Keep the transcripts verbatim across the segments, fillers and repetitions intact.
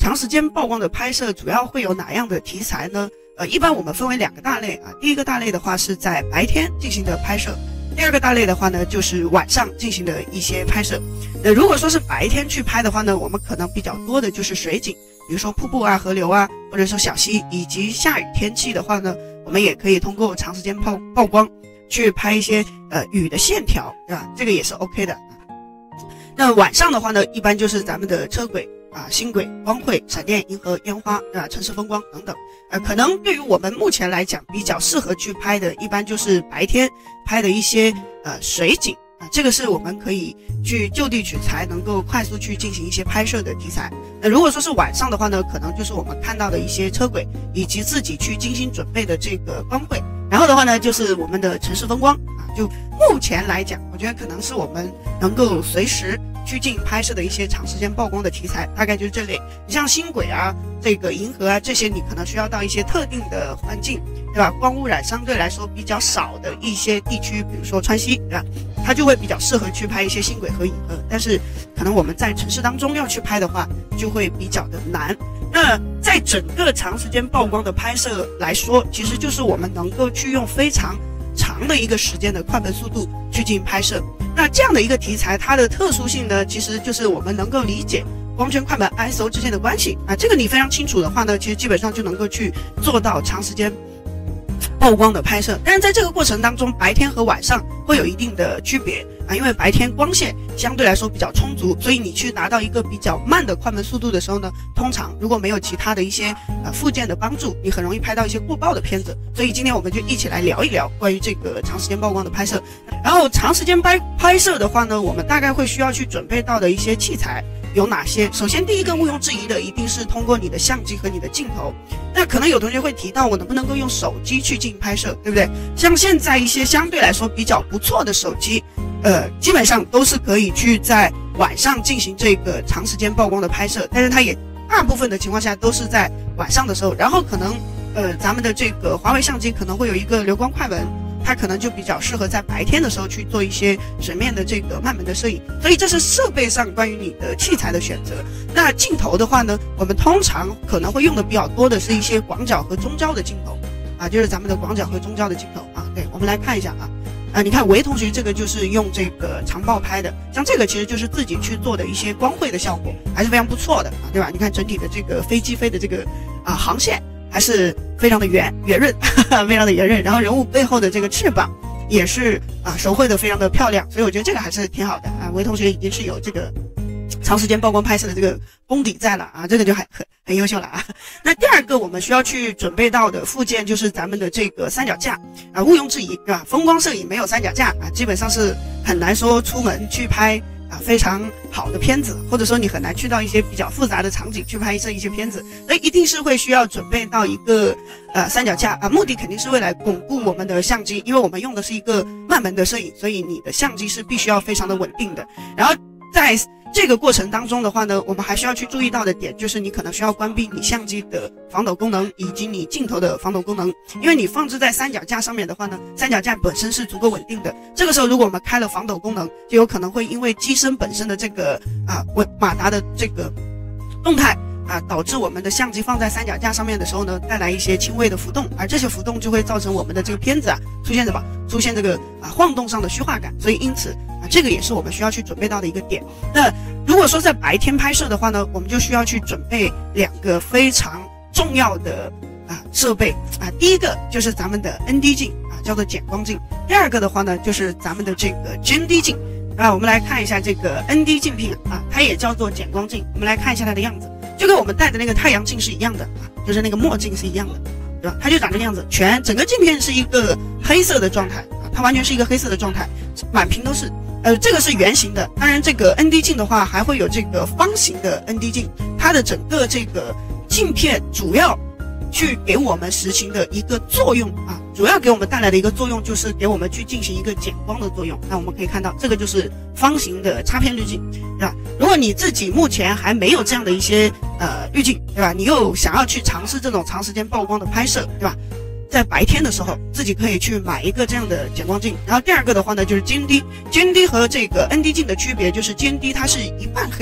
长时间曝光的拍摄主要会有哪样的题材呢？呃，一般我们分为两个大类啊。第一个大类的话是在白天进行的拍摄，第二个大类的话呢就是晚上进行的一些拍摄。呃，如果说是白天去拍的话呢，我们可能比较多的就是水景，比如说瀑布啊、河流啊，或者说小溪，以及下雨天气的话呢，我们也可以通过长时间曝曝光去拍一些呃雨的线条，对吧？这个也是 OK 的。那晚上的话呢，一般就是咱们的车轨啊、星轨、光绘、闪电、银河、烟花啊、城市风光等等。呃，可能对于我们目前来讲，比较适合去拍的，一般就是白天拍的一些呃水景啊，这个是我们可以去就地取材，能够快速去进行一些拍摄的题材。那如果说是晚上的话呢，可能就是我们看到的一些车轨，以及自己去精心准备的这个光绘。然后的话呢，就是我们的城市风光啊，就目前来讲，我觉得可能是我们能够随时去进行拍摄的一些长时间曝光的题材，大概就是这类。你像星轨啊、这个银河啊这些，你可能需要到一些特定的环境，对吧？光污染相对来说比较少的一些地区，比如说川西，对吧？它就会比较适合去拍一些星轨和银河。但是可能我们在城市当中要去拍的话，就会比较的难。那在整个长时间曝光的拍摄来说，其实就是我们能够去用非常长的一个时间的快门速度去进行拍摄。那这样的一个题材，它的特殊性呢，其实就是我们能够理解光圈、快门、I S O 之间的关系啊。这个你非常清楚的话呢，其实基本上就能够去做到长时间曝光的拍摄。但是在这个过程当中，白天和晚上会有一定的区别啊，因为白天光线相对来说比较充足，所以你去达到一个比较慢的快门速度的时候呢，通常如果没有其他的一些呃附件的帮助，你很容易拍到一些过曝的片子。所以今天我们就一起来聊一聊关于这个长时间曝光的拍摄。然后长时间拍拍摄的话呢，我们大概会需要去准备到的一些器材有哪些？首先第一个毋庸置疑的一定是通过你的相机和你的镜头。那可能有同学会提到，我能不能够用手机去进行拍摄，对不对？像现在一些相对来说比较不错的手机，呃，基本上都是可以去在晚上进行这个长时间曝光的拍摄，但是它也大部分的情况下都是在晚上的时候。然后可能呃，咱们的这个华为相机可能会有一个流光快门，它可能就比较适合在白天的时候去做一些水面的这个慢门的摄影。所以这是设备上关于你的器材的选择。那镜头的话呢，我们通常可能会用的比较多的是一些广角和中焦的镜头啊，就是咱们的广角和中焦的镜头啊。对，我们来看一下啊。啊，你看维同学这个就是用这个长曝拍的，像这个其实就是自己去做的一些光绘的效果，还是非常不错的啊，对吧？你看整体的这个飞机飞的这个啊航线还是非常的圆圆润，呵呵非常的圆润。然后人物背后的这个翅膀也是啊手绘的非常的漂亮，所以我觉得这个还是挺好的啊。维同学已经是有这个长时间曝光拍摄的这个功底在了啊，这个就还很很优秀了啊。那第二个我们需要去准备到的附件就是咱们的这个三脚架啊，毋庸置疑，对吧？风光摄影没有三脚架啊，基本上是很难说出门去拍啊非常好的片子，或者说你很难去到一些比较复杂的场景去拍摄一些片子，所以一定是会需要准备到一个呃三脚架啊，目的肯定是为了巩固我们的相机，因为我们用的是一个慢门的摄影，所以你的相机是必须要非常的稳定的。然后在这个过程当中的话呢，我们还需要去注意到的点就是你可能需要关闭你相机的防抖功能以及你镜头的防抖功能，因为你放置在三脚架上面的话呢，三脚架本身是足够稳定的，这个时候如果我们开了防抖功能，就有可能会因为机身本身的这个啊马达的这个动态啊，导致我们的相机放在三脚架上面的时候呢，带来一些轻微的浮动，而这些浮动就会造成我们的这个片子啊出现什么？出现这个啊晃动上的虚化感，所以因此啊，这个也是我们需要去准备到的一个点。那如果说在白天拍摄的话呢，我们就需要去准备两个非常重要的啊设备啊，第一个就是咱们的 N D 镜啊，叫做减光镜；第二个的话呢，就是咱们的这个 G N D 镜啊。我们来看一下这个 N D 镜片啊，它也叫做减光镜。我们来看一下它的样子，就跟我们戴的那个太阳镜是一样的啊，就是那个墨镜是一样的，对吧？它就长这个样子，全整个镜片是一个黑色的状态啊，它完全是一个黑色的状态，满屏都是。呃，这个是圆形的，当然这个 N D 镜的话还会有这个方形的 N D 镜，它的整个这个镜片主要去给我们实行的一个作用啊，主要给我们带来的一个作用就是给我们去进行一个减光的作用。那我们可以看到，这个就是方形的插片滤镜，对吧？如果你自己目前还没有这样的一些呃滤镜，对吧？你又想要去尝试这种长时间曝光的拍摄，对吧？在白天的时候，自己可以去买一个这样的减光镜。然后第二个的话呢，就是 G N D，G N D 和这个 N D 镜的区别就是 G N D 它是一半黑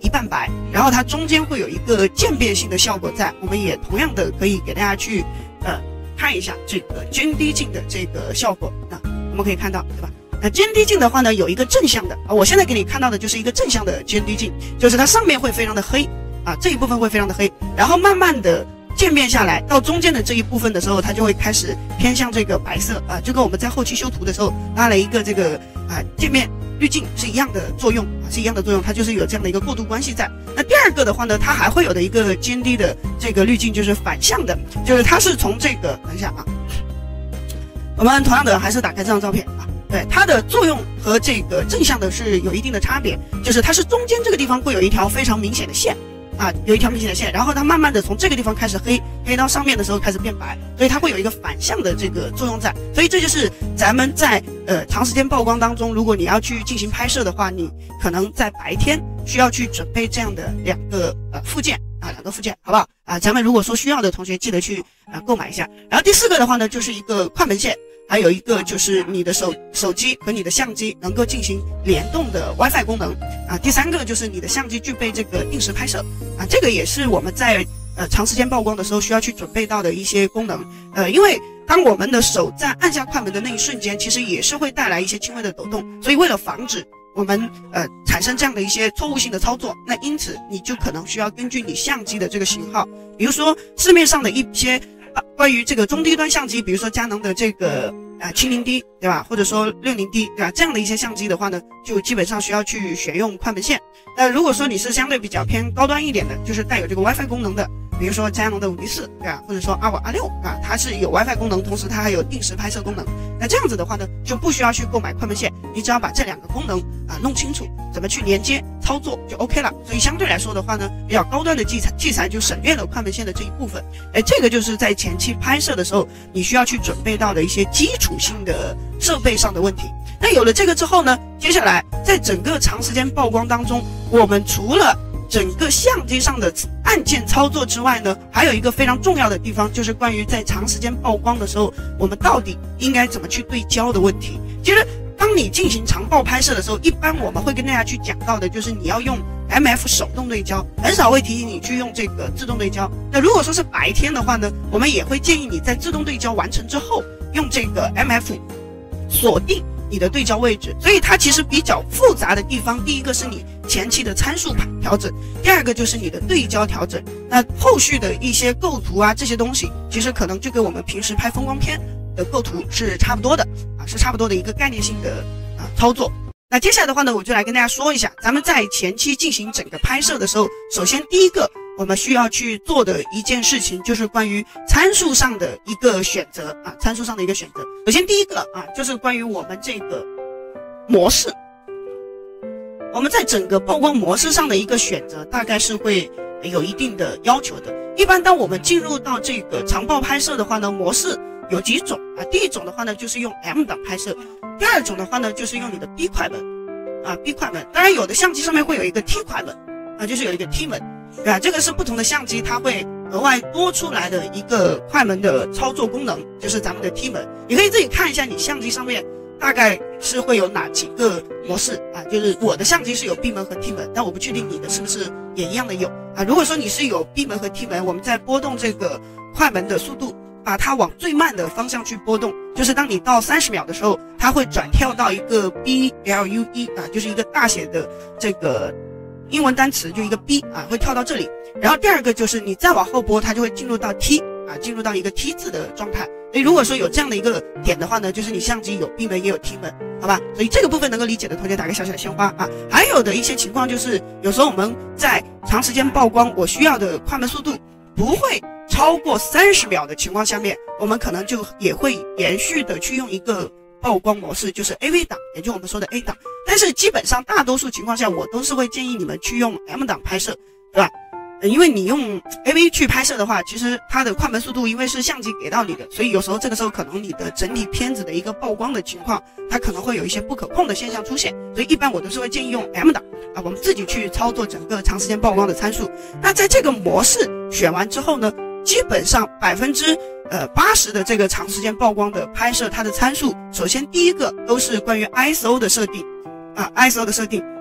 一半白，然后它中间会有一个渐变性的效果在。我们也同样的可以给大家去呃看一下这个间低镜的这个效果啊，我们可以看到，对吧？那间低镜的话呢，有一个正向的啊，我现在给你看到的就是一个正向的间低镜，就是它上面会非常的黑啊，这一部分会非常的黑，然后慢慢的渐变下来，到中间的这一部分的时候，它就会开始偏向这个白色啊，就跟我们在后期修图的时候拉了一个这个啊渐变滤镜是一样的作用啊，是一样的作用，它就是有这样的一个过渡关系在。那第二个的话呢，它还会有的一个间低的这个滤镜就是反向的，就是它是从这个，等一下啊，我们同样的还是打开这张照片啊。对，它的作用和这个正向的是有一定的差别，就是它是中间这个地方会有一条非常明显的线啊，有一条明显的线，然后它慢慢的从这个地方开始黑，黑到上面的时候开始变白，所以它会有一个反向的这个作用在，所以这就是咱们在呃长时间曝光当中，如果你要去进行拍摄的话，你可能在白天需要去准备这样的两个呃附件啊，两个附件，好不好啊？咱们如果说需要的同学记得去啊购买一下。然后第四个的话呢，就是一个快门线。还有一个就是你的手手机和你的相机能够进行联动的 WiFi 功能啊，第三个就是你的相机具备这个定时拍摄啊，这个也是我们在呃长时间曝光的时候需要去准备到的一些功能。呃，因为当我们的手在按下快门的那一瞬间，其实也是会带来一些轻微的抖动，所以为了防止我们呃产生这样的一些错误性的操作，那因此你就可能需要根据你相机的这个型号，比如说市面上的一些关于这个中低端相机，比如说佳能的这个啊七零 D 对吧，或者说六零 D 对吧，这样的一些相机的话呢，就基本上需要去选用快门线。那如果说你是相对比较偏高端一点的，就是带有这个 WiFi 功能的，比如说佳能的五 D 四对吧，或者说 R 五 R 六啊，它是有 WiFi 功能，同时它还有定时拍摄功能。那这样子的话呢，就不需要去购买快门线，你只要把这两个功能啊弄清楚，怎么去连接操作就 OK 了。所以相对来说的话呢，比较高端的器材器材就省略了快门线的这一部分。哎，这个就是在前期拍摄的时候你需要去准备到的一些基础性的设备上的问题。那有了这个之后呢，接下来在整个长时间曝光当中，我们除了整个相机上的按键操作之外呢，还有一个非常重要的地方，就是关于在长时间曝光的时候，我们到底应该怎么去对焦的问题。其实当你进行长曝拍摄的时候，一般我们会跟大家去讲到的就是你要用 M F 手动对焦，很少会提醒你去用这个自动对焦。那如果说是白天的话呢，我们也会建议你在自动对焦完成之后，用这个 M F 锁定你的对焦位置。所以它其实比较复杂的地方，第一个是你前期的参数调整，第二个就是你的对焦调整。那后续的一些构图啊这些东西，其实可能就跟我们平时拍风光片的构图是差不多的啊，是差不多的一个概念性的啊操作。那接下来的话呢，我就来跟大家说一下，咱们在前期进行整个拍摄的时候，首先第一个我们需要去做的一件事情，就是关于参数上的一个选择啊，参数上的一个选择。首先第一个啊，就是关于我们这个模式，我们在整个曝光模式上的一个选择，大概是会有一定的要求的。一般当我们进入到这个长曝拍摄的话呢，模式有几种啊，第一种的话呢，就是用 M 档拍摄，第二种的话呢，就是用你的 B 快门啊 B 快门。当然有的相机上面会有一个 T 快门啊，就是有一个 T 门，对吧？这个是不同的相机它会额外多出来的一个快门的操作功能，就是咱们的 T 门。你可以自己看一下你相机上面大概是会有哪几个模式啊？就是我的相机是有 B 门和 T 门，但我不确定你的是不是也一样的有啊？如果说你是有 B 门和 T 门，我们在拨动这个快门的速度，把它往最慢的方向去波动，就是当你到三十秒的时候，它会转跳到一个 B L U E 啊，就是一个大写的这个英文单词，就一个 B 啊，会跳到这里。然后第二个就是你再往后拨，它就会进入到 T 啊，进入到一个 T 字的状态。所以如果说有这样的一个点的话呢，就是你相机有 B 门也有 T 门，好吧？所以这个部分能够理解的同学打个小小的鲜花啊。还有的一些情况就是，有时候我们在长时间曝光，我需要的快门速度不会超过三十秒的情况下面，我们可能就也会延续的去用一个曝光模式，就是 A V 档，也就是我们说的 A 档。但是基本上大多数情况下，我都是会建议你们去用 M 档拍摄，对吧？因为你用 A V 去拍摄的话，其实它的快门速度因为是相机给到你的，所以有时候这个时候可能你的整体片子的一个曝光的情况，它可能会有一些不可控的现象出现，所以一般我都是会建议用 M 档啊，我们自己去操作整个长时间曝光的参数。那在这个模式选完之后呢，基本上百分之呃八十的这个长时间曝光的拍摄，它的参数，首先第一个都是关于 I S O 的设定啊 ，I S O 的设定。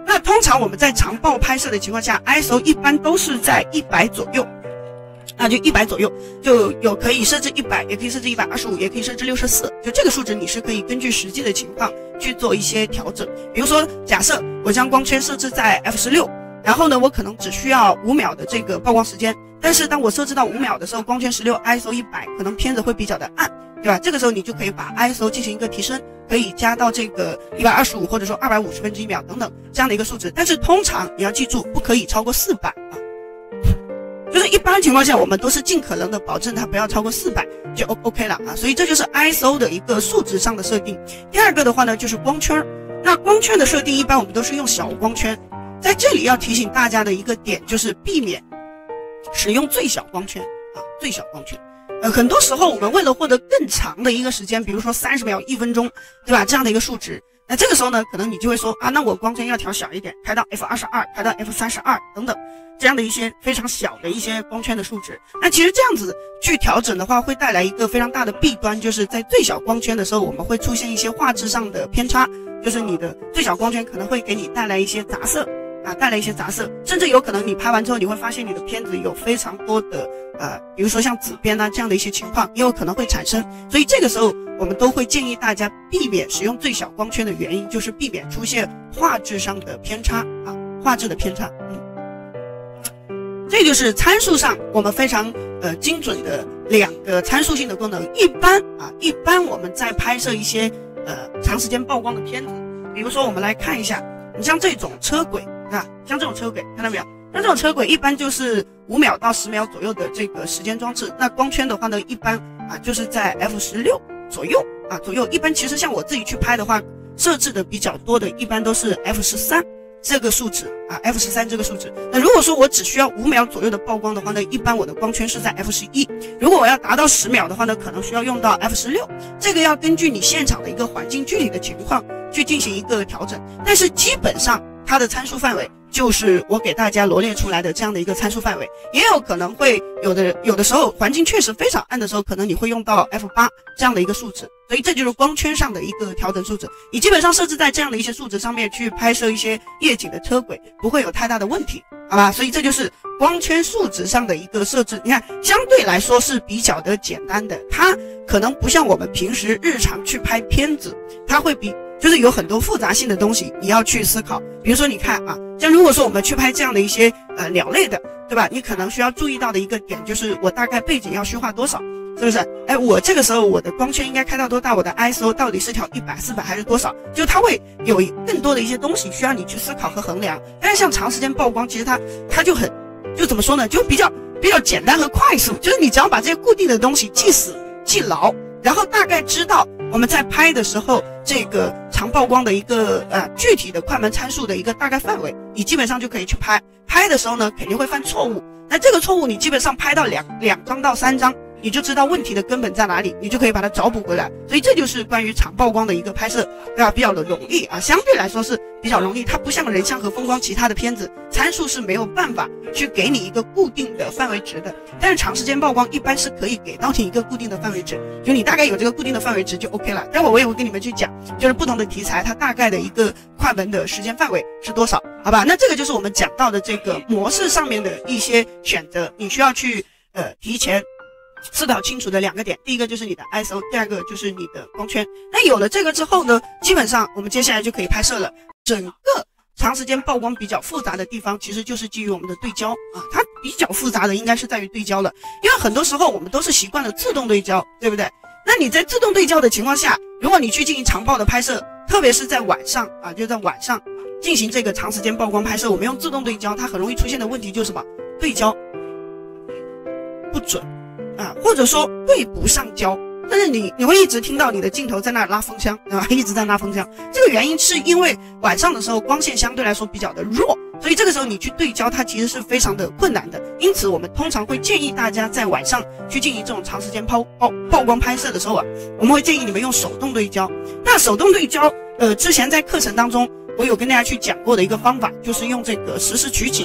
那通常我们在长曝拍摄的情况下 ，I S O 一般都是在一百左右。啊，就一百左右，就有可以设置一百，也可以设置一百二十五，也可以设置六十四，就这个数值你是可以根据实际的情况去做一些调整。比如说，假设我将光圈设置在 F 十六，然后呢，我可能只需要五秒的这个曝光时间，但是当我设置到五秒的时候，光圈十六 I S O 一百，可能片子会比较的暗，对吧？这个时候你就可以把 I S O 进行一个提升，可以加到这个一百二十五或者说二百五十分之一秒等等这样的一个数值，但是通常你要记住，不可以超过四百啊。就是一般情况下，我们都是尽可能的保证它不要超过四百就 OK 了啊，所以这就是 I S O 的一个数值上的设定。第二个的话呢，就是光圈。那光圈的设定一般我们都是用小光圈，在这里要提醒大家的一个点就是避免使用最小光圈啊，最小光圈。呃，很多时候我们为了获得更长的一个时间，比如说三十秒、一分钟，对吧？这样的一个数值。那这个时候呢，可能你就会说啊，那我光圈要调小一点，开到 F 二十二，开到 F 三十二等等，这样的一些非常小的一些光圈的数值。那其实这样子去调整的话，会带来一个非常大的弊端，就是在最小光圈的时候，我们会出现一些画质上的偏差，就是你的最小光圈可能会给你带来一些杂色啊，带来一些杂色，甚至有可能你拍完之后，你会发现你的片子有非常多的呃，比如说像紫边啊这样的一些情况，也有可能会产生。所以这个时候我们都会建议大家避免使用最小光圈的原因，就是避免出现画质上的偏差啊，画质的偏差。嗯，这就是参数上我们非常呃精准的两个参数性的功能。一般啊，一般我们在拍摄一些呃长时间曝光的片子，比如说我们来看一下，你像这种车轨。啊，像这种车轨看到没有？像这种车轨一般就是五秒到十秒左右的这个时间装置。那光圈的话呢，一般啊就是在 F 十六左右啊左右。一般其实像我自己去拍的话，设置的比较多的，一般都是 F 十三这个数值啊 ，F 十三这个数值。那如果说我只需要五秒左右的曝光的话呢，一般我的光圈是在 F 十一。如果我要达到十秒的话呢，可能需要用到 F 十六。这个要根据你现场的一个环境具体的情况去进行一个调整，但是基本上它的参数范围就是我给大家罗列出来的这样的一个参数范围，也有可能会有的有的时候环境确实非常暗的时候，可能你会用到 F 八 这样的一个数值，所以这就是光圈上的一个调整数值。你基本上设置在这样的一些数值上面去拍摄一些夜景的车轨，不会有太大的问题，好吧？所以这就是光圈数值上的一个设置。你看，相对来说是比较的简单的，它可能不像我们平时日常去拍片子，它会比就是有很多复杂性的东西你要去思考。比如说你看啊，像如果说我们去拍这样的一些呃鸟类的，对吧？你可能需要注意到的一个点就是我大概背景要虚化多少，是不是？哎，我这个时候我的光圈应该开到多大？我的 I S O 到底是调一百、四百还是多少？就它会有更多的一些东西需要你去思考和衡量。但是像长时间曝光，其实它它就很就怎么说呢？就比较比较简单和快速，就是你只要把这些固定的东西记死记牢，然后大概知道我们在拍的时候这个长曝光的一个呃具体的快门参数的一个大概范围，你基本上就可以去拍。拍的时候呢，肯定会犯错误，那这个错误你基本上拍到两两张到三张，你就知道问题的根本在哪里，你就可以把它找补回来。所以这就是关于长曝光的一个拍摄，对吧？比较的容易啊，相对来说是比较容易。它不像人像和风光其他的片子，参数是没有办法去给你一个固定的范围值的。但是长时间曝光一般是可以给到你一个固定的范围值，就你大概有这个固定的范围值就 OK 了。待会我也会跟你们去讲，就是不同的题材它大概的一个快门的时间范围是多少，好吧？那这个就是我们讲到的这个模式上面的一些选择，你需要去呃提前思考清楚的两个点，第一个就是你的 I S O， 第二个就是你的光圈。那有了这个之后呢，基本上我们接下来就可以拍摄了。整个长时间曝光比较复杂的地方，其实就是基于我们的对焦啊，它比较复杂的应该是在于对焦了，因为很多时候我们都是习惯了自动对焦，对不对？那你在自动对焦的情况下，如果你去进行长曝的拍摄，特别是在晚上啊，就在晚上进行这个长时间曝光拍摄，我们用自动对焦，它很容易出现的问题就是什么？对焦不准啊，或者说对不上焦，但是你你会一直听到你的镜头在那拉风箱啊，一直在拉风箱。这个原因是因为晚上的时候光线相对来说比较的弱，所以这个时候你去对焦它其实是非常的困难的。因此我们通常会建议大家在晚上去进行这种长时间曝曝曝光拍摄的时候啊，我们会建议你们用手动对焦。那手动对焦，呃，之前在课程当中我有跟大家去讲过的一个方法，就是用这个实时取景，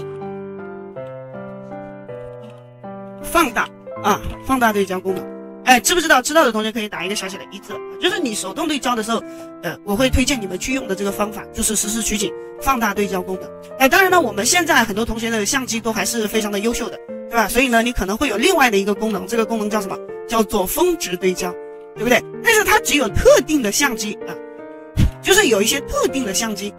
放大啊，放大对焦功能。哎，知不知道？知道的同学可以打一个小小的一字。就是你手动对焦的时候，呃，我会推荐你们去用的这个方法，就是实时取景。 放大对焦功能。哎，当然呢，我们现在很多同学的相机都还是非常的优秀的，对吧？所以呢，你可能会有另外的一个功能，这个功能叫什么？叫做峰值对焦，对不对？但是它只有特定的相机啊，就是有一些特定的相机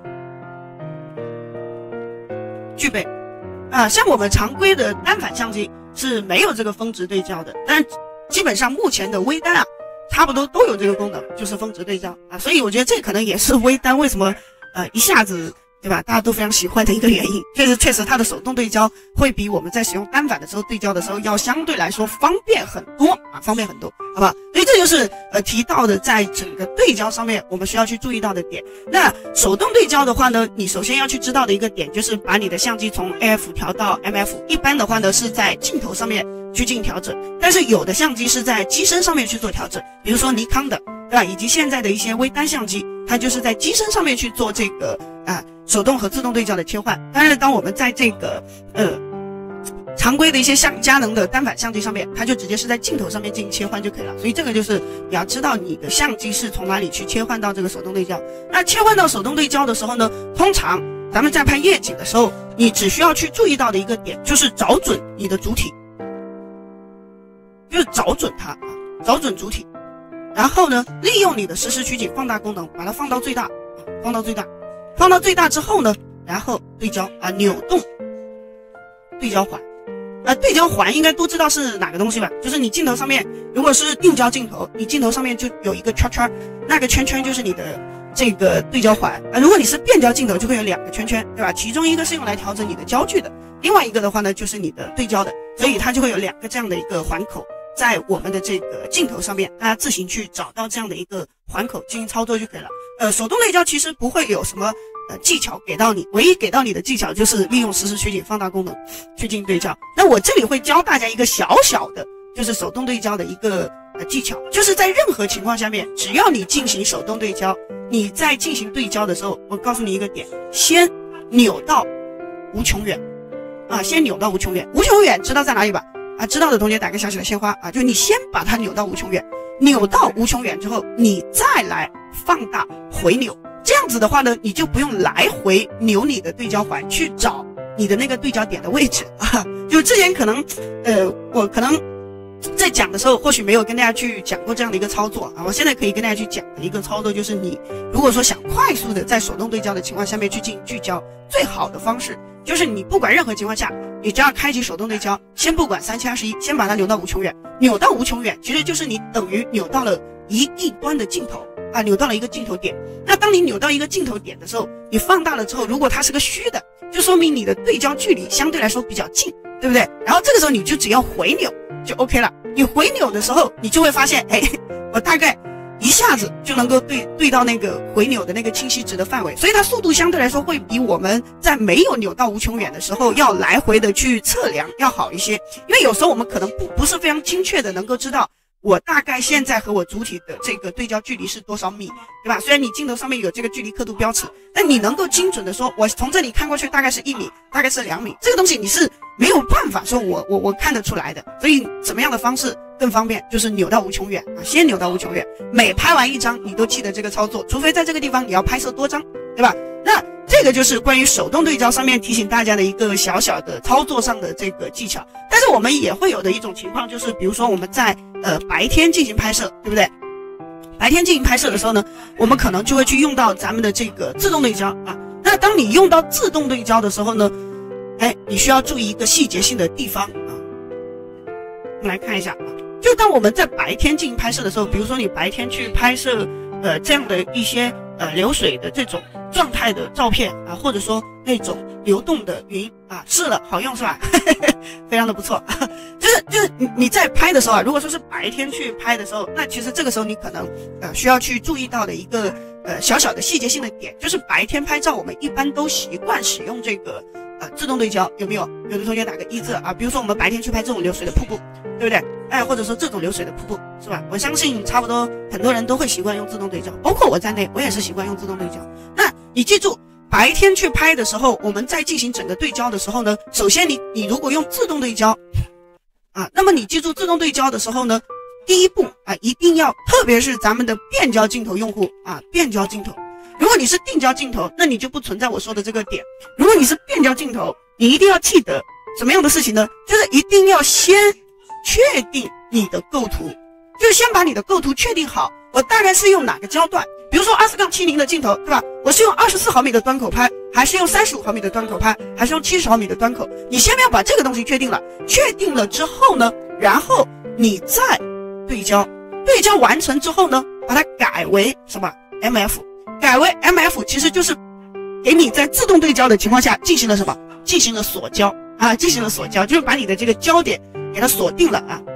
具备啊，像我们常规的单反相机是没有这个峰值对焦的，但基本上目前的微单啊，差不多都有这个功能，就是峰值对焦啊，所以我觉得这可能也是微单为什么呃一下子对吧大家都非常喜欢的一个原因。确实确实它的手动对焦会比我们在使用单反的时候对焦的时候要相对来说方便很多啊，方便很多，好吧？所以这就是呃提到的在整个对焦上面我们需要去注意到的点。那手动对焦的话呢，你首先要去知道的一个点就是把你的相机从 A F 调到 M F， 一般的话呢是在镜头上面去进行调整，但是有的相机是在机身上面去做调整，比如说尼康的，对吧？以及现在的一些微单相机，它就是在机身上面去做这个啊手动和自动对焦的切换。当然，当我们在这个呃常规的一些像佳能的单反相机上面，它就直接是在镜头上面进行切换就可以了。所以这个就是你要知道你的相机是从哪里去切换到这个手动对焦。那切换到手动对焦的时候呢，通常咱们在拍夜景的时候，你只需要去注意到的一个点就是找准你的主体。就是找准它啊，找准主体，然后呢，利用你的实时取景放大功能，把它放到最大，啊、放到最大，放到最大之后呢，然后对焦啊，扭动对焦环，啊，对焦环应该都知道是哪个东西吧？就是你镜头上面，如果是定焦镜头，你镜头上面就有一个圈圈，那个圈圈就是你的这个对焦环啊。如果你是变焦镜头，就会有两个圈圈，对吧？其中一个是用来调整你的焦距的，另外一个的话呢，就是你的对焦的，所以它就会有两个这样的一个环口。在我们的这个镜头上面，大家自行去找到这样的一个环口进行操作就可以了。呃，手动对焦其实不会有什么呃技巧给到你，唯一给到你的技巧就是利用实时取景放大功能去进行对焦。那我这里会教大家一个小小的，就是手动对焦的一个呃技巧，就是在任何情况下面，只要你进行手动对焦，你在进行对焦的时候，我告诉你一个点，先扭到无穷远啊，先扭到无穷远。无穷远知道在哪里吧？啊，知道的同学打个小小的鲜花啊，就你先把它扭到无穷远，扭到无穷远之后，你再来放大回扭，这样子的话呢，你就不用来回扭你的对焦环去找你的那个对焦点的位置啊。就之前可能，呃，我可能在讲的时候，或许没有跟大家去讲过这样的一个操作啊。我现在可以跟大家去讲的一个操作，就是你如果说想快速的在手动对焦的情况下面去进行聚焦，最好的方式就是你不管任何情况下，你只要开启手动对焦，先不管三七二十一，先把它扭到无穷远，扭到无穷远，其实就是你等于扭到了一一端的镜头啊，扭到了一个镜头点。那当你扭到一个镜头点的时候，你放大了之后，如果它是个虚的，就说明你的对焦距离相对来说比较近，对不对？然后这个时候你就只要回扭就 OK 了。你回扭的时候，你就会发现，哎，我大概一下子就能够对对到那个回扭的那个清晰值的范围，所以它速度相对来说会比我们在没有扭到无穷远的时候要来回的去测量要好一些。因为有时候我们可能不不是非常精确的能够知道我大概现在和我主体的这个对焦距离是多少米，对吧？虽然你镜头上面有这个距离刻度标尺，但你能够精准的说，我从这里看过去大概是一米，大概是两米，这个东西你是没有办法说我我我看得出来的。所以怎么样的方式更方便，就是扭到无穷远啊，先扭到无穷远，每拍完一张你都记得这个操作，除非在这个地方你要拍摄多张，对吧？那这个就是关于手动对焦上面提醒大家的一个小小的操作上的这个技巧。但是我们也会有的一种情况，就是比如说我们在呃白天进行拍摄，对不对？白天进行拍摄的时候呢，我们可能就会去用到咱们的这个自动对焦啊。那当你用到自动对焦的时候呢，哎，你需要注意一个细节性的地方啊。我们来看一下啊，就当我们在白天进行拍摄的时候，比如说你白天去拍摄呃这样的一些呃流水的这种状态的照片啊，或者说那种流动的云啊，试了好用是吧？非常的不错。就是就是你你在拍的时候啊，如果说是白天去拍的时候，那其实这个时候你可能呃需要去注意到的一个呃小小的细节性的点，就是白天拍照我们一般都习惯使用这个呃自动对焦，有没有？有的同学打个一字啊，比如说我们白天去拍这种流水的瀑布，对不对？哎，或者说这种流水的瀑布是吧？我相信差不多很多人都会习惯用自动对焦，包括我在内，我也是习惯用自动对焦。那你记住，白天去拍的时候，我们在进行整个对焦的时候呢，首先你你如果用自动对焦啊，那么你记住自动对焦的时候呢，第一步啊，一定要，特别是咱们的变焦镜头用户啊，变焦镜头如果你是定焦镜头，那你就不存在我说的这个点。如果你是变焦镜头，你一定要记得什么样的事情呢？就是一定要先确定你的构图，就是先把你的构图确定好，我大概是用哪个焦段，比如说 二四七零 的镜头，对吧？我是用二十四毫米的端口拍，还是用三十五毫米的端口拍，还是用七十毫米的端口？你先要把这个东西确定了，确定了之后呢，然后你再对焦，对焦完成之后呢，把它改为什么 M F， 改为 M F 其实就是给你在自动对焦的情况下进行了什么？进行了锁焦啊，进行了锁焦，就是把你的这个焦点给它锁定了啊。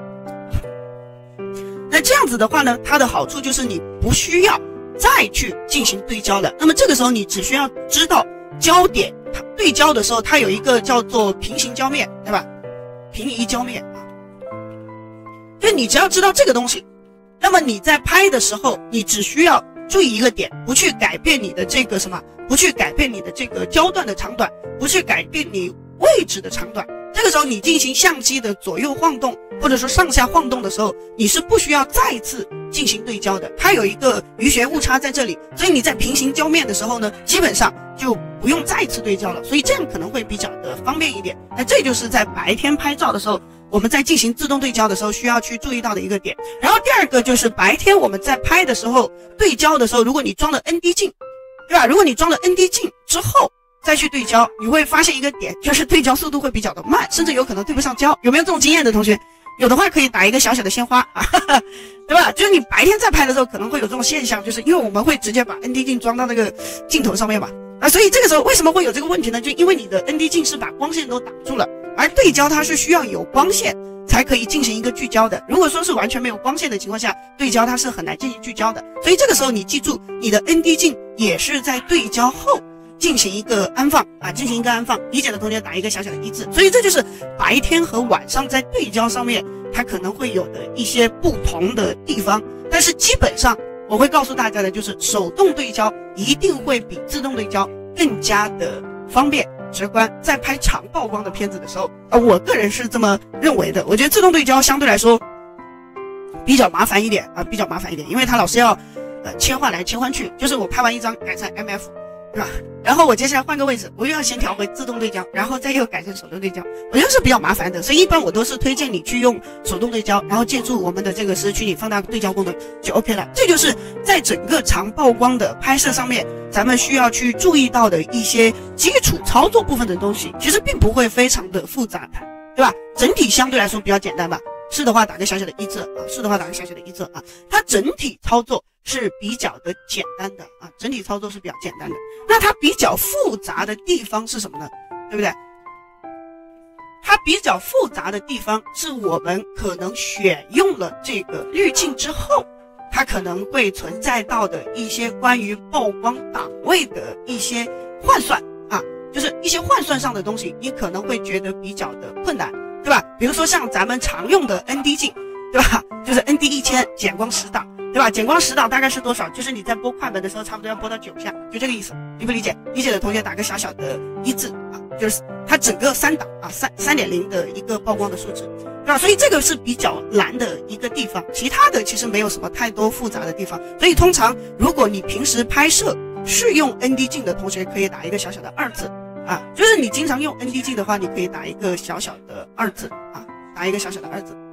那这样子的话呢，它的好处就是你不需要再去进行对焦了。那么这个时候你只需要知道焦点，它对焦的时候它有一个叫做平行焦面，对吧？平移焦面啊，就你只要知道这个东西，那么你在拍的时候，你只需要注意一个点，不去改变你的这个什么，不去改变你的这个焦段的长短，不去改变你位置的长短。这个时候你进行相机的左右晃动或者说上下晃动的时候，你是不需要再次进行对焦的，它有一个余弦误差在这里，所以你在平行焦面的时候呢，基本上就不用再次对焦了，所以这样可能会比较的方便一点。那这就是在白天拍照的时候，我们在进行自动对焦的时候需要去注意到的一个点。然后第二个就是白天我们在拍的时候对焦的时候，如果你装了 N D 镜，对吧？如果你装了 N D 镜之后再去对焦，你会发现一个点，就是对焦速度会比较的慢，甚至有可能对不上焦。有没有这种经验的同学？有的话可以打一个小小的鲜花啊，对吧？就是你白天在拍的时候可能会有这种现象，就是因为我们会直接把 N D 镜装到那个镜头上面嘛，啊，所以这个时候为什么会有这个问题呢？就因为你的 N D 镜是把光线都挡住了，而对焦它是需要有光线才可以进行一个聚焦的。如果说是完全没有光线的情况下，对焦它是很难进行聚焦的。所以这个时候你记住，你的 N D 镜也是在对焦后进行一个安放啊，进行一个安放，理解的同学打一个小小的一字。所以这就是白天和晚上在对焦上面它可能会有的一些不同的地方，但是基本上我会告诉大家的就是手动对焦一定会比自动对焦更加的方便直观。在拍长曝光的片子的时候，呃，我个人是这么认为的。我觉得自动对焦相对来说比较麻烦一点啊，比较麻烦一点，因为它老是要呃切换来切换去，就是我拍完一张改成 M F， 对吧？然后我接下来换个位置，我又要先调回自动对焦，然后再又改成手动对焦，我觉得是比较麻烦的。所以一般我都是推荐你去用手动对焦，然后借助我们的这个实时取景放大对焦功能就 OK 了。这就是在整个长曝光的拍摄上面，咱们需要去注意到的一些基础操作部分的东西，其实并不会非常的复杂，对吧？整体相对来说比较简单吧。是的话打个小小的一字啊，是的话打个小小的一字啊，它整体操作是比较的简单的啊，整体操作是比较简单的。那它比较复杂的地方是什么呢？对不对？它比较复杂的地方是我们可能选用了这个滤镜之后，它可能会存在到的一些关于曝光档位的一些换算啊，就是一些换算上的东西，你可能会觉得比较的困难。对吧？比如说像咱们常用的 N D 镜，对吧？就是 N D 一千减光十档，对吧？减光十档大概是多少？就是你在拨快门的时候，差不多要拨到九下，就这个意思。理不理解？理解的同学打个小小的一字啊，就是它整个三档啊，三三点零的一个曝光的数值，对吧？所以这个是比较难的一个地方，其他的其实没有什么太多复杂的地方。所以通常如果你平时拍摄是用 N D 镜的同学，可以打一个小小的二字。啊，就是你经常用 N D 镜的话，你可以打一个小小的二字啊，打一个小小的二字。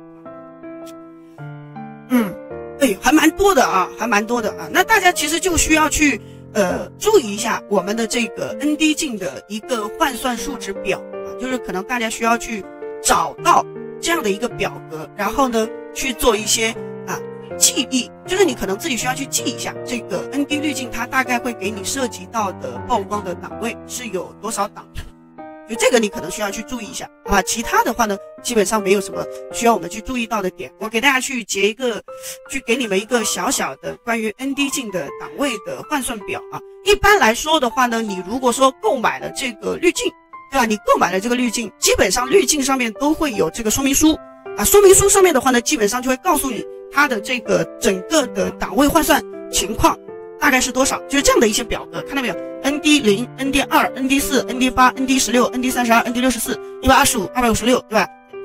嗯，哎，还蛮多的啊，还蛮多的啊。那大家其实就需要去呃注意一下我们的这个 N D 镜的一个换算数值表啊，就是可能大家需要去找到这样的一个表格，然后呢去做一些啊记忆，就是你可能自己需要去记一下这个 N D 滤镜，它大概会给你涉及到的曝光的档位是有多少档，就这个你可能需要去注意一下啊。其他的话呢，基本上没有什么需要我们去注意到的点。我给大家去截一个，去给你们一个小小的关于 N D 镜的档位的换算表啊。一般来说的话呢，你如果说购买了这个滤镜，对吧？你购买了这个滤镜，基本上滤镜上面都会有这个说明书啊。说明书上面的话呢，基本上就会告诉你它的这个整个的档位换算情况大概是多少，就是这样的一些表格，看到没有 ？N D 零、N D 二、N D 四、N D 八、N D 十六、N D 三十二、N D 六十四、一百二十五、二百五十六，对吧？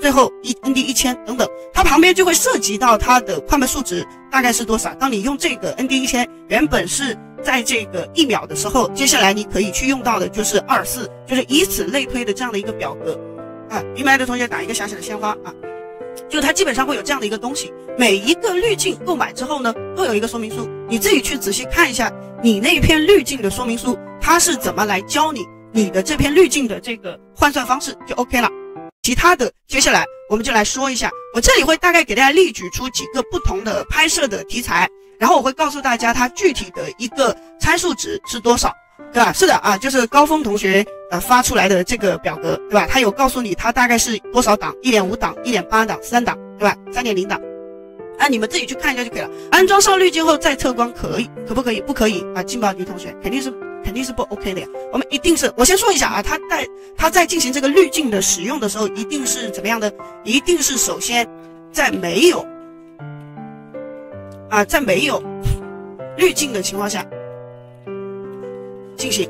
最后一 N D 一千等等，它旁边就会涉及到它的快门数值大概是多少。当你用这个 N D 一千，原本是在这个一秒的时候，接下来你可以去用到的就是二十四，就是以此类推的这样的一个表格啊。明白的同学打一个小小的鲜花啊。就它基本上会有这样的一个东西，每一个滤镜购买之后呢，都有一个说明书，你自己去仔细看一下你那篇滤镜的说明书，它是怎么来教你你的这篇滤镜的这个换算方式就 OK 了。其他的接下来我们就来说一下，我这里会大概给大家列举出几个不同的拍摄的题材，然后我会告诉大家它具体的一个参数值是多少，对吧？是的啊，就是高峰同学呃发出来的这个表格，对吧？他有告诉你它大概是多少档 ,一点五 档 ,一点八 档 ,三 档，对吧 ?三点零 档。啊，你们自己去看一下就可以了。安装上滤镜后再测光可以，可不可以？不可以啊，金宝迪同学肯定是肯定是不 OK 的呀。我们一定是，我先说一下啊，他在他在进行这个滤镜的使用的时候，一定是怎么样的？一定是首先在没有啊，在没有滤镜的情况下进行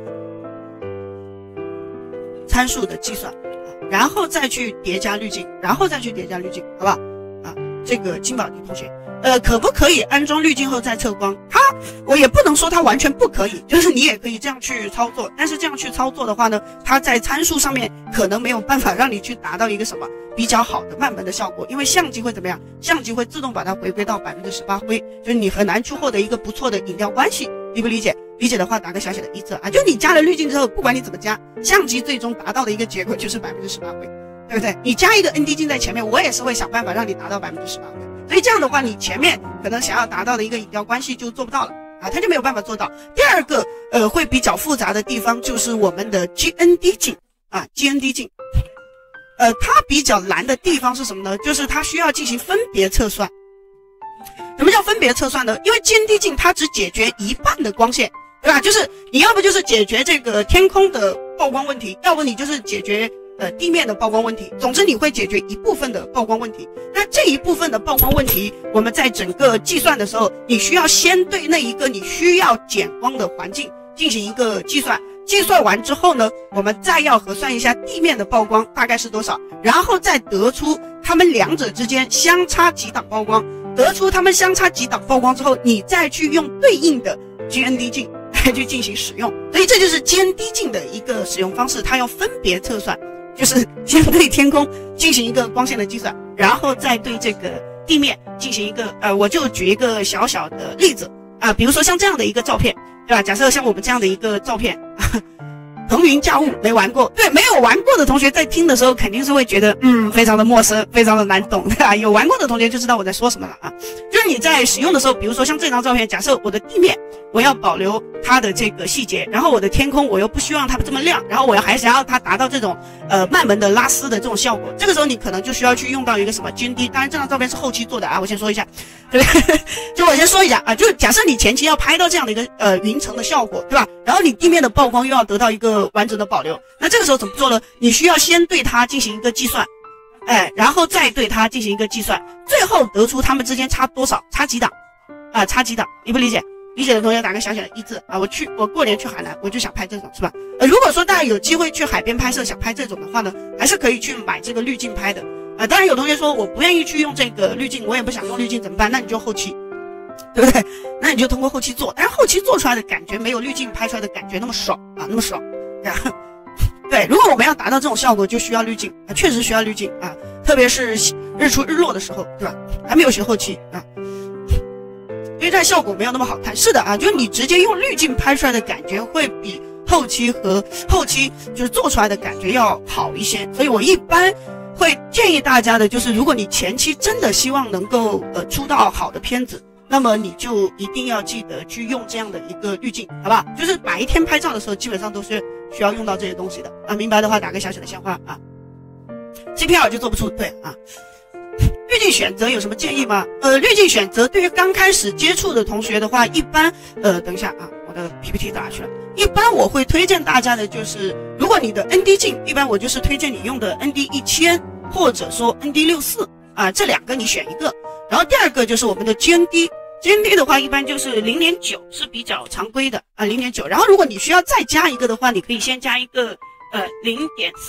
参数的计算，然后再去叠加滤镜，然后再去叠加滤镜，好不好？啊，这个金宝迪同学，呃，可不可以安装滤镜后再测光？它我也不能说它完全不可以，就是你也可以这样去操作，但是这样去操作的话呢，它在参数上面可能没有办法让你去达到一个什么比较好的慢门的效果，因为相机会怎么样？相机会自动把它回归到百分之十八灰，就是你很难去获得一个不错的影调关系，理不理解？理解的话打个小小的一字啊，就你加了滤镜之后，不管你怎么加，相机最终达到的一个结果就是百分之十八灰，对不对？你加一个 N D 镜在前面，我也是会想办法让你达到百分之十八灰，所以这样的话，你前面可能想要达到的一个影调关系就做不到了啊，它就没有办法做到。第二个呃会比较复杂的地方就是我们的 G N D 镜啊 ，G N D 镜，呃，它比较难的地方是什么呢？就是它需要进行分别测算。什么叫分别测算呢？因为 G N D 镜它只解决一半的光线，对吧？就是你要不就是解决这个天空的曝光问题，要不你就是解决呃地面的曝光问题。总之你会解决一部分的曝光问题。那这一部分的曝光问题，我们在整个计算的时候，你需要先对那一个你需要减光的环境进行一个计算。计算完之后呢，我们再要核算一下地面的曝光大概是多少，然后再得出它们两者之间相差几档曝光。得出它们相差几档曝光之后，你再去用对应的 G N D 镜来去进行使用，所以这就是 G N D 镜的一个使用方式，它要分别测算，就是先对天空进行一个光线的计算，然后再对这个地面进行一个呃，我就举一个小小的例子啊、呃，比如说像这样的一个照片，对吧？假设像我们这样的一个照片。腾云驾雾没玩过，对，没有玩过的同学在听的时候肯定是会觉得嗯非常的陌生，非常的难懂，对吧？有玩过的同学就知道我在说什么了啊。就是你在使用的时候，比如说像这张照片，假设我的地面我要保留它的这个细节，然后我的天空我又不希望它这么亮，然后我要还想要它达到这种呃慢门的拉丝的这种效果，这个时候你可能就需要去用到一个什么 G N D。 当然这张照片是后期做的啊，我先说一下，对不对？就我先说一下啊，就假设你前期要拍到这样的一个呃云层的效果，对吧？然后你地面的曝光又要得到一个完整的保留，那这个时候怎么做呢？你需要先对它进行一个计算，哎，然后再对它进行一个计算，最后得出它们之间差多少，差几档啊，差几档，理不理解？理解的同学打个小小的一字啊！我去，我过年去海南，我就想拍这种，是吧？呃，如果说大家有机会去海边拍摄，想拍这种的话呢，还是可以去买这个滤镜拍的啊。当然有同学说我不愿意去用这个滤镜，我也不想用滤镜怎么办？那你就后期，对不对？那你就通过后期做，但是后期做出来的感觉没有滤镜拍出来的感觉那么爽啊，那么爽。对，如果我们要达到这种效果，就需要滤镜啊，确实需要滤镜啊，特别是日出日落的时候，对吧？还没有学后期啊。因为它效果没有那么好看，是的啊，就是你直接用滤镜拍出来的感觉会比后期和后期就是做出来的感觉要好一些，所以我一般会建议大家的就是，如果你前期真的希望能够呃出到好的片子，那么你就一定要记得去用这样的一个滤镜，好吧？就是白天拍照的时候，基本上都是需要用到这些东西的啊。明白的话打个小小的鲜花啊。C P R 就做不出，对啊。滤镜选择有什么建议吗？呃，滤镜选择对于刚开始接触的同学的话，一般呃，等一下啊，我的 P P T 打去了。一般我会推荐大家的就是，如果你的 N D 镜，一般我就是推荐你用的 N D 一千或者说 N D 六十四啊，这两个你选一个。然后第二个就是我们的 G N D。G N D 的话，一般就是 零点九 是比较常规的啊 ，零点九。然后如果你需要再加一个的话，你可以先加一个呃 零点三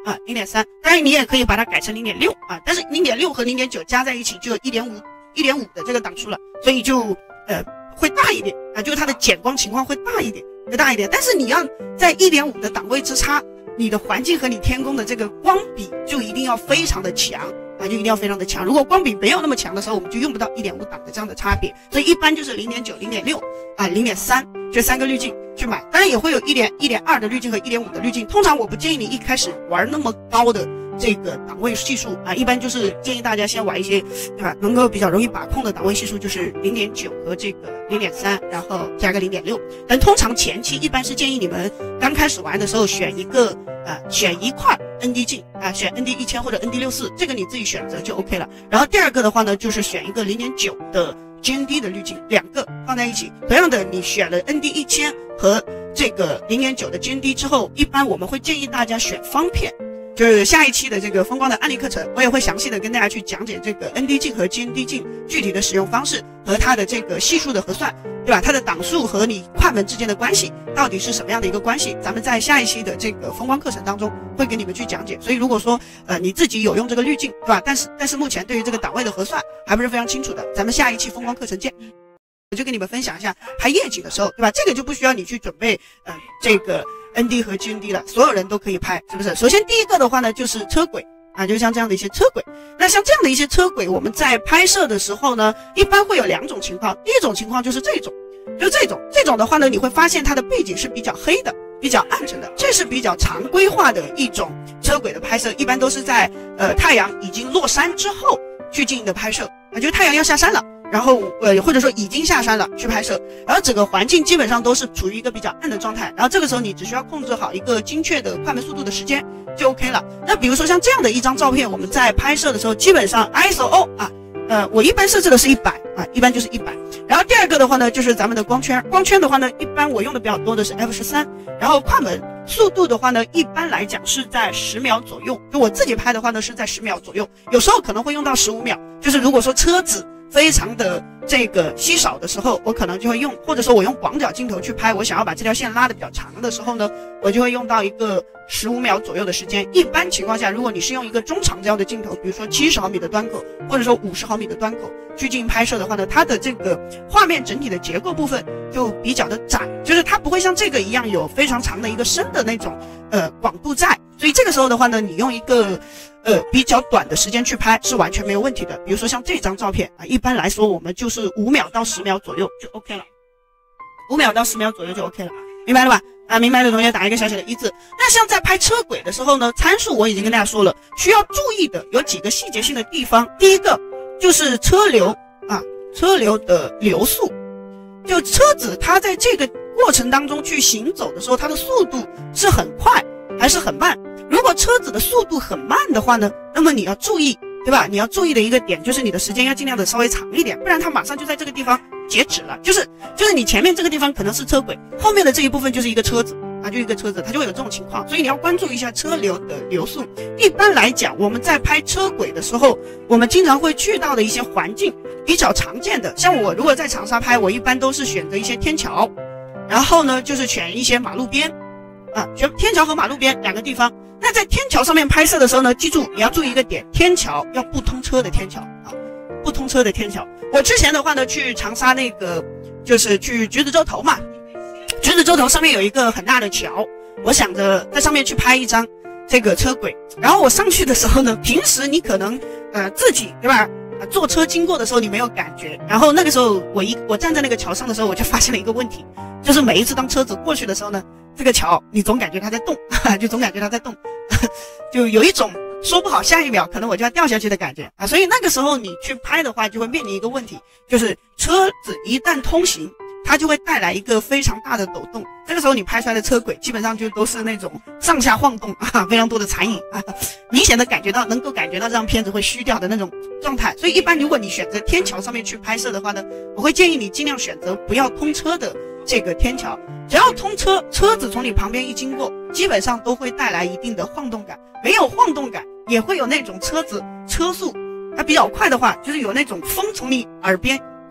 啊，零点三，当然你也可以把它改成零点六啊，但是零点六和零点九加在一起就有一点五一点五的这个档数了，所以就呃会大一点啊，就是它的减光情况会大一点，会大一点。但是你要在一点五的档位之差，你的环境和你天宫的这个光比就一定要非常的强啊，就一定要非常的强。如果光比没有那么强的时候，我们就用不到一点五档的这样的差别，所以一般就是零点九、零点六啊、零点三这三个滤镜去买。当然也会有一点一点二的滤镜和一点五的滤镜。通常我不建议你一开始玩那么高的这个档位系数啊，一般就是建议大家先玩一些，对吧？能够比较容易把控的档位系数就是零点九和这个零点三，然后加个零点六。但通常前期一般是建议你们刚开始玩的时候选一个呃选一块 N D 镜啊，选 N D 一千或者 N D 六四，这个你自己选择就 OK 了。然后第二个的话呢，就是选一个零点九的 G N D 的滤镜，两个放在一起。同样的，你选了 N D 一千和这个零点九的 G N D 之后，一般我们会建议大家选方片。就是下一期的这个风光的案例课程，我也会详细的跟大家去讲解这个 N D 镜和 G N D 镜具体的使用方式和它的这个系数的核算，对吧？它的档数和你快门之间的关系到底是什么样的一个关系？咱们在下一期的这个风光课程当中会给你们去讲解。所以如果说呃你自己有用这个滤镜，对吧？但是但是目前对于这个档位的核算还不是非常清楚的，咱们下一期风光课程见。我就跟你们分享一下拍夜景的时候，对吧？这个就不需要你去准备呃这个N D 和 G N D 了，所有人都可以拍，是不是？首先第一个的话呢，就是车轨啊，就像这样的一些车轨。那像这样的一些车轨，我们在拍摄的时候呢，一般会有两种情况。第一种情况就是这种，就是这种，这种的话呢，你会发现它的背景是比较黑的，比较暗沉的，这是比较常规化的一种车轨的拍摄，一般都是在呃太阳已经落山之后去进行的拍摄啊，就是太阳要下山了。然后呃或者说已经下山了去拍摄，然后整个环境基本上都是处于一个比较暗的状态，然后这个时候你只需要控制好一个精确的快门速度的时间就 OK 了。那比如说像这样的一张照片，我们在拍摄的时候基本上 I S O 啊呃我一般设置的是一百啊，一般就是一百。然后第二个的话呢，就是咱们的光圈，光圈的话呢，一般我用的比较多的是 F 十三，然后快门速度的话呢，一般来讲是在十秒左右，就我自己拍的话呢是在十秒左右，有时候可能会用到十五秒，就是如果说车子非常的这个稀少的时候，我可能就会用，或者说我用广角镜头去拍，我想要把这条线拉得比较长的时候呢，我就会用到一个十五秒左右的时间。一般情况下，如果你是用一个中长焦的镜头，比如说七十毫米的端口，或者说五十毫米的端口去进行拍摄的话呢，它的这个画面整体的结构部分就比较的窄，就是它不会像这个一样有非常长的一个深的那种呃广度在，所以这个时候的话呢，你用一个呃比较短的时间去拍是完全没有问题的。比如说像这张照片啊，一般来说我们就是五秒到十秒左右就 OK 了，五秒到十秒左右就 OK 了，明白了吧？啊，明白的同学打一个小小的一字。那像在拍车轨的时候呢，参数我已经跟大家说了，需要注意的有几个细节性的地方。第一个就是车流啊，车流的流速，就车子它在这个过程当中去行走的时候，它的速度是很快还是很慢。如果车子的速度很慢的话呢，那么你要注意，对吧？你要注意的一个点就是你的时间要尽量的稍微长一点，不然它马上就在这个地方截止了。就是就是你前面这个地方可能是车轨，后面的这一部分就是一个车子啊，就一个车子，它就会有这种情况。所以你要关注一下车流的流速。一般来讲，我们在拍车轨的时候，我们经常会去到的一些环境比较常见的，像我如果在长沙拍，我一般都是选择一些天桥，然后呢就是选一些马路边啊，选天桥和马路边两个地方。那在天桥上面拍摄的时候呢，记住你要注意一个点，天桥要不通车的天桥啊，不通车的天桥。我之前的话呢，去长沙那个就是去橘子洲头嘛，橘子洲头上面有一个很大的桥，我想着在上面去拍一张这个车轨。然后我上去的时候呢，平时你可能呃自己对吧？坐车经过的时候你没有感觉，然后那个时候我一我站在那个桥上的时候，我就发现了一个问题，就是每一次当车子过去的时候呢，这个桥你总感觉它在动，就总感觉它在动，就有一种说不好下一秒可能我就要掉下去的感觉啊。所以那个时候你去拍的话，就会面临一个问题，就是车子一旦通行，它就会带来一个非常大的抖动，这个时候你拍出来的车轨基本上就都是那种上下晃动啊，非常多的残影啊，明显的感觉到能够感觉到这张片子会虚掉的那种状态。所以一般如果你选择天桥上面去拍摄的话呢，我会建议你尽量选择不要通车的这个天桥，只要通车，车子从你旁边一经过，基本上都会带来一定的晃动感，没有晃动感也会有那种车子车速它比较快的话，就是有那种风从你耳边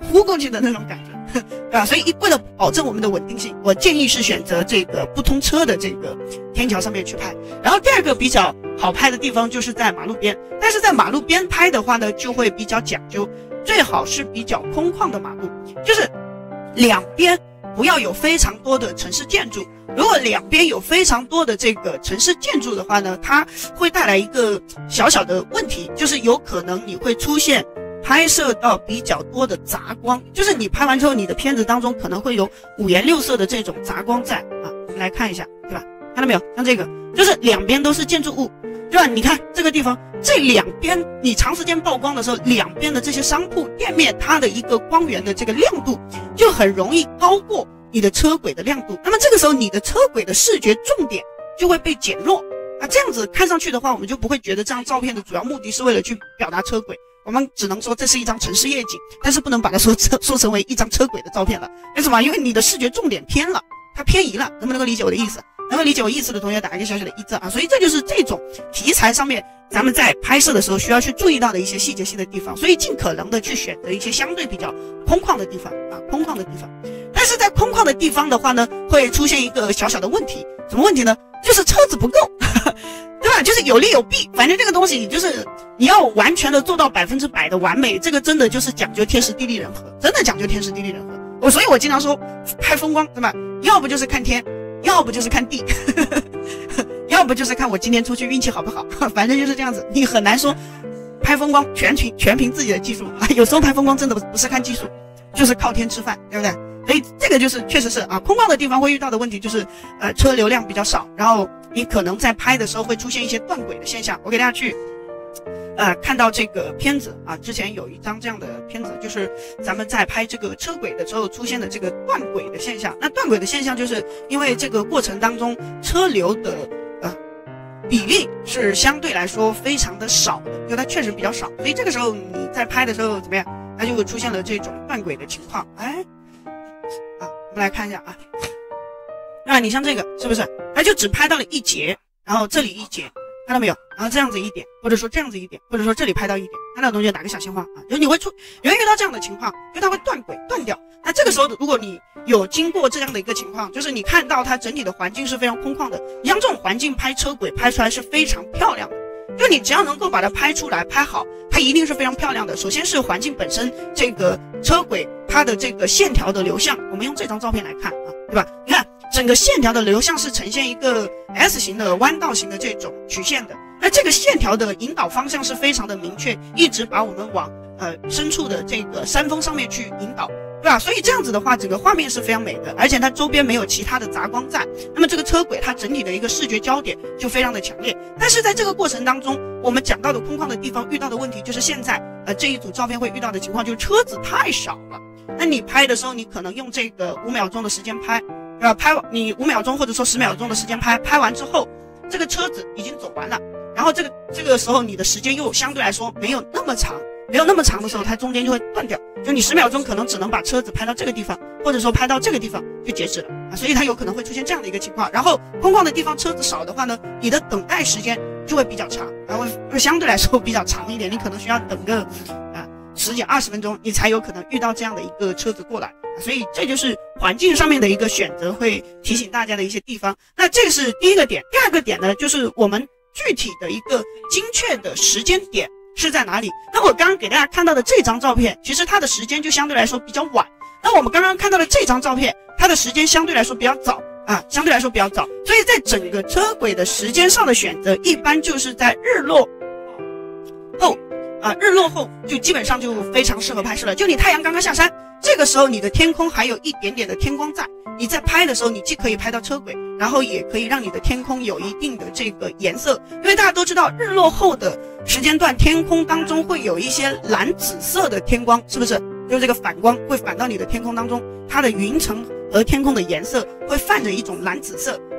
呼过去的那种感觉，对吧？所以为了保证我们的稳定性，我建议是选择这个不通车的这个天桥上面去拍。然后第二个比较好拍的地方就是在马路边，但是在马路边拍的话呢，就会比较讲究，最好是比较空旷的马路，就是两边不要有非常多的城市建筑。如果两边有非常多的这个城市建筑的话呢，它会带来一个小小的问题，就是有可能你会出现拍摄到比较多的杂光，就是你拍完之后，你的片子当中可能会有五颜六色的这种杂光在啊。我们来看一下，对吧？看到没有？像这个，就是两边都是建筑物，对吧？你看这个地方，这两边你长时间曝光的时候，两边的这些商铺店面，它的一个光源的这个亮度就很容易高过你的车轨的亮度，那么这个时候你的车轨的视觉重点就会被减弱啊，这样子看上去的话，我们就不会觉得这张照片的主要目的是为了去表达车轨，我们只能说这是一张城市夜景，但是不能把它说说成为一张车轨的照片了。为什么？因为你的视觉重点偏了，它偏移了，能不能够理解我的意思？能够理解我意思的同学打一个小小的一字啊。所以这就是这种题材上面咱们在拍摄的时候需要去注意到的一些细节性的地方，所以尽可能的去选择一些相对比较空旷的地方啊，空旷的地方。但是在空旷的地方的话呢，会出现一个小小的问题，什么问题呢？就是车子不够，对吧？就是有利有弊，反正这个东西就是你要完全的做到百分之百的完美，这个真的就是讲究天时地利人和，真的讲究天时地利人和。我所以我经常说拍风光，对吧？要不就是看天，要不就是看地，要不就是看我今天出去运气好不好，反正就是这样子，你很难说拍风光全凭全凭自己的技术啊。有时候拍风光真的不是看技术，就是靠天吃饭，对不对？所以这个就是确实是啊，空旷的地方会遇到的问题就是呃车流量比较少，然后你可能在拍的时候会出现一些断轨的现象。我给大家去呃看到这个片子啊，之前有一张这样的片子，就是咱们在拍这个车轨的时候出现的这个断轨的现象。那断轨的现象就是因为这个过程当中车流的呃比例是相对来说非常的少的，因为它确实比较少，所以这个时候你在拍的时候怎么样，它就会出现了这种断轨的情况。哎啊，我们来看一下啊，那你像这个是不是它就只拍到了一节，然后这里一节，看到没有？然后这样子一点，或者说这样子一点，或者说这里拍到一点，看到同学打个小心话啊，就你会出你会遇到这样的情况，就它会断轨断掉。那这个时候如果你有经过这样的一个情况，就是你看到它整体的环境是非常空旷的，你像这种环境拍车轨拍出来是非常漂亮的，就你只要能够把它拍出来拍好，它一定是非常漂亮的。首先是环境本身，这个车轨它的这个线条的流向，我们用这张照片来看啊，对吧？你看整个线条的流向是呈现一个 S 型的弯道型的这种曲线的，那这个线条的引导方向是非常的明确，一直把我们往呃深处的这个山峰上面去引导，对吧？所以这样子的话，整个画面是非常美的，而且它周边没有其他的杂光在，那么这个车轨它整体的一个视觉焦点就非常的强烈。但是在这个过程当中，我们讲到的空旷的地方遇到的问题，就是现在呃这一组照片会遇到的情况，就是车子太少了。那你拍的时候，你可能用这个五秒钟的时间拍，呃，拍你五秒钟或者说十秒钟的时间拍，拍完之后，这个车子已经走完了，然后这个这个时候你的时间又相对来说没有那么长。没有那么长的时候，它中间就会断掉，就你十秒钟可能只能把车子拍到这个地方，或者说拍到这个地方就截止了啊，所以它有可能会出现这样的一个情况。然后空旷的地方车子少的话呢，你的等待时间就会比较长，然后会相对来说比较长一点，你可能需要等个啊十几二十分钟，你才有可能遇到这样的一个车子过来。所以这就是环境上面的一个选择，会提醒大家的一些地方。那这个是第一个点，第二个点呢，就是我们具体的一个精确的时间点是在哪里？那我刚刚给大家看到的这张照片，其实它的时间就相对来说比较晚。那我们刚刚看到的这张照片，它的时间相对来说比较早啊，相对来说比较早。所以在整个车轨的时间上的选择，一般就是在日落后啊，日落后就基本上就非常适合拍摄了。就你太阳刚刚下山，这个时候你的天空还有一点点的天光在，你在拍的时候，你既可以拍到车轨，然后也可以让你的天空有一定的这个颜色。因为大家都知道，日落后的时间段，天空当中会有一些蓝紫色的天光，是不是？就是这个反光会反到你的天空当中，它的云层和天空的颜色会泛着一种蓝紫色，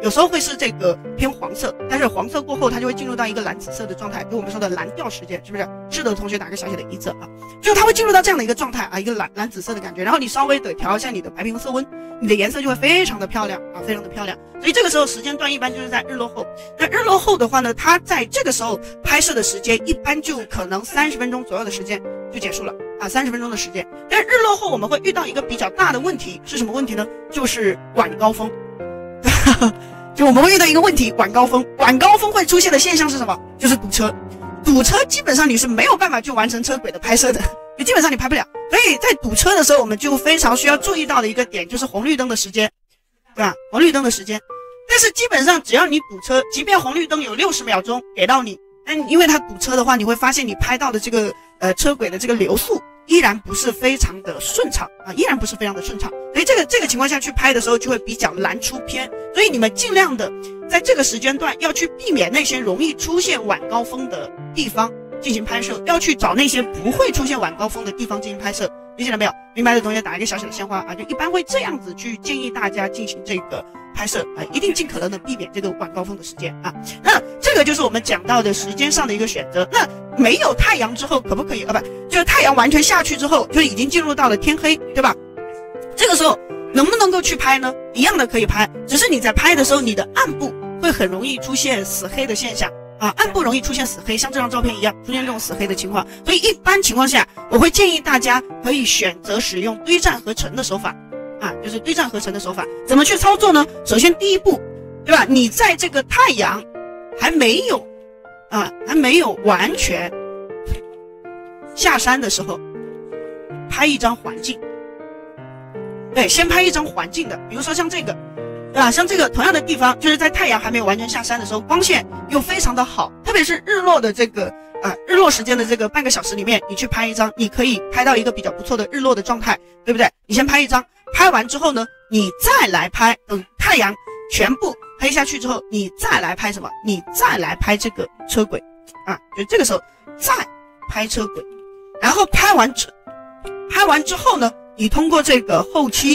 有时候会是这个偏黄色，但是黄色过后它就会进入到一个蓝紫色的状态，就我们说的蓝调时间，是不是？是的同学打个小小的一字啊，就它会进入到这样的一个状态啊，一个蓝蓝紫色的感觉，然后你稍微的调一下你的白平衡色温，你的颜色就会非常的漂亮啊，非常的漂亮。所以这个时候时间段一般就是在日落后。那日落后的话呢，它在这个时候拍摄的时间一般就可能三十分钟左右的时间就结束了啊，三十分钟的时间。但是日落后我们会遇到一个比较大的问题，是什么问题呢？就是晚高峰。就我们会遇到一个问题，晚高峰，晚高峰会出现的现象是什么？就是堵车。堵车基本上你是没有办法去完成车轨的拍摄的，就基本上你拍不了。所以在堵车的时候，我们就非常需要注意到的一个点就是红绿灯的时间，对吧？红绿灯的时间。但是基本上只要你堵车，即便红绿灯有六十秒钟给到你，但因为它堵车的话，你会发现你拍到的这个呃车轨的这个流速依然不是非常的顺畅啊，依然不是非常的顺畅。所以这个这个情况下去拍的时候就会比较难出片。所以你们尽量的在这个时间段要去避免那些容易出现晚高峰的地方进行拍摄，要去找那些不会出现晚高峰的地方进行拍摄。理解了没有？明白的同学打一个小小的鲜花啊，就一般会这样子去建议大家进行这个拍摄啊，一定尽可能的避免这个晚高峰的时间啊。那这个就是我们讲到的时间上的一个选择。那没有太阳之后可不可以啊？不，就是太阳完全下去之后，就已经进入到了天黑，对吧？这个时候能不能够去拍呢？一样的可以拍，只是你在拍的时候，你的暗部会很容易出现死黑的现象。啊，暗部容易出现死黑，像这张照片一样出现这种死黑的情况，所以一般情况下，我会建议大家可以选择使用堆栈合成的手法，啊，就是堆栈合成的手法，怎么去操作呢？首先第一步，对吧？你在这个太阳还没有啊，还没有完全下山的时候，拍一张环境，对，先拍一张环境的，比如说像这个。对吧？像这个同样的地方，就是在太阳还没有完全下山的时候，光线又非常的好，特别是日落的这个啊日落时间的这个半个小时里面，你去拍一张，你可以拍到一个比较不错的日落的状态，对不对？你先拍一张，拍完之后呢，你再来拍，等太阳全部黑下去之后，你再来拍什么？你再来拍这个车轨啊，就这个时候再拍车轨，然后拍完之拍完之后呢，你通过这个后期。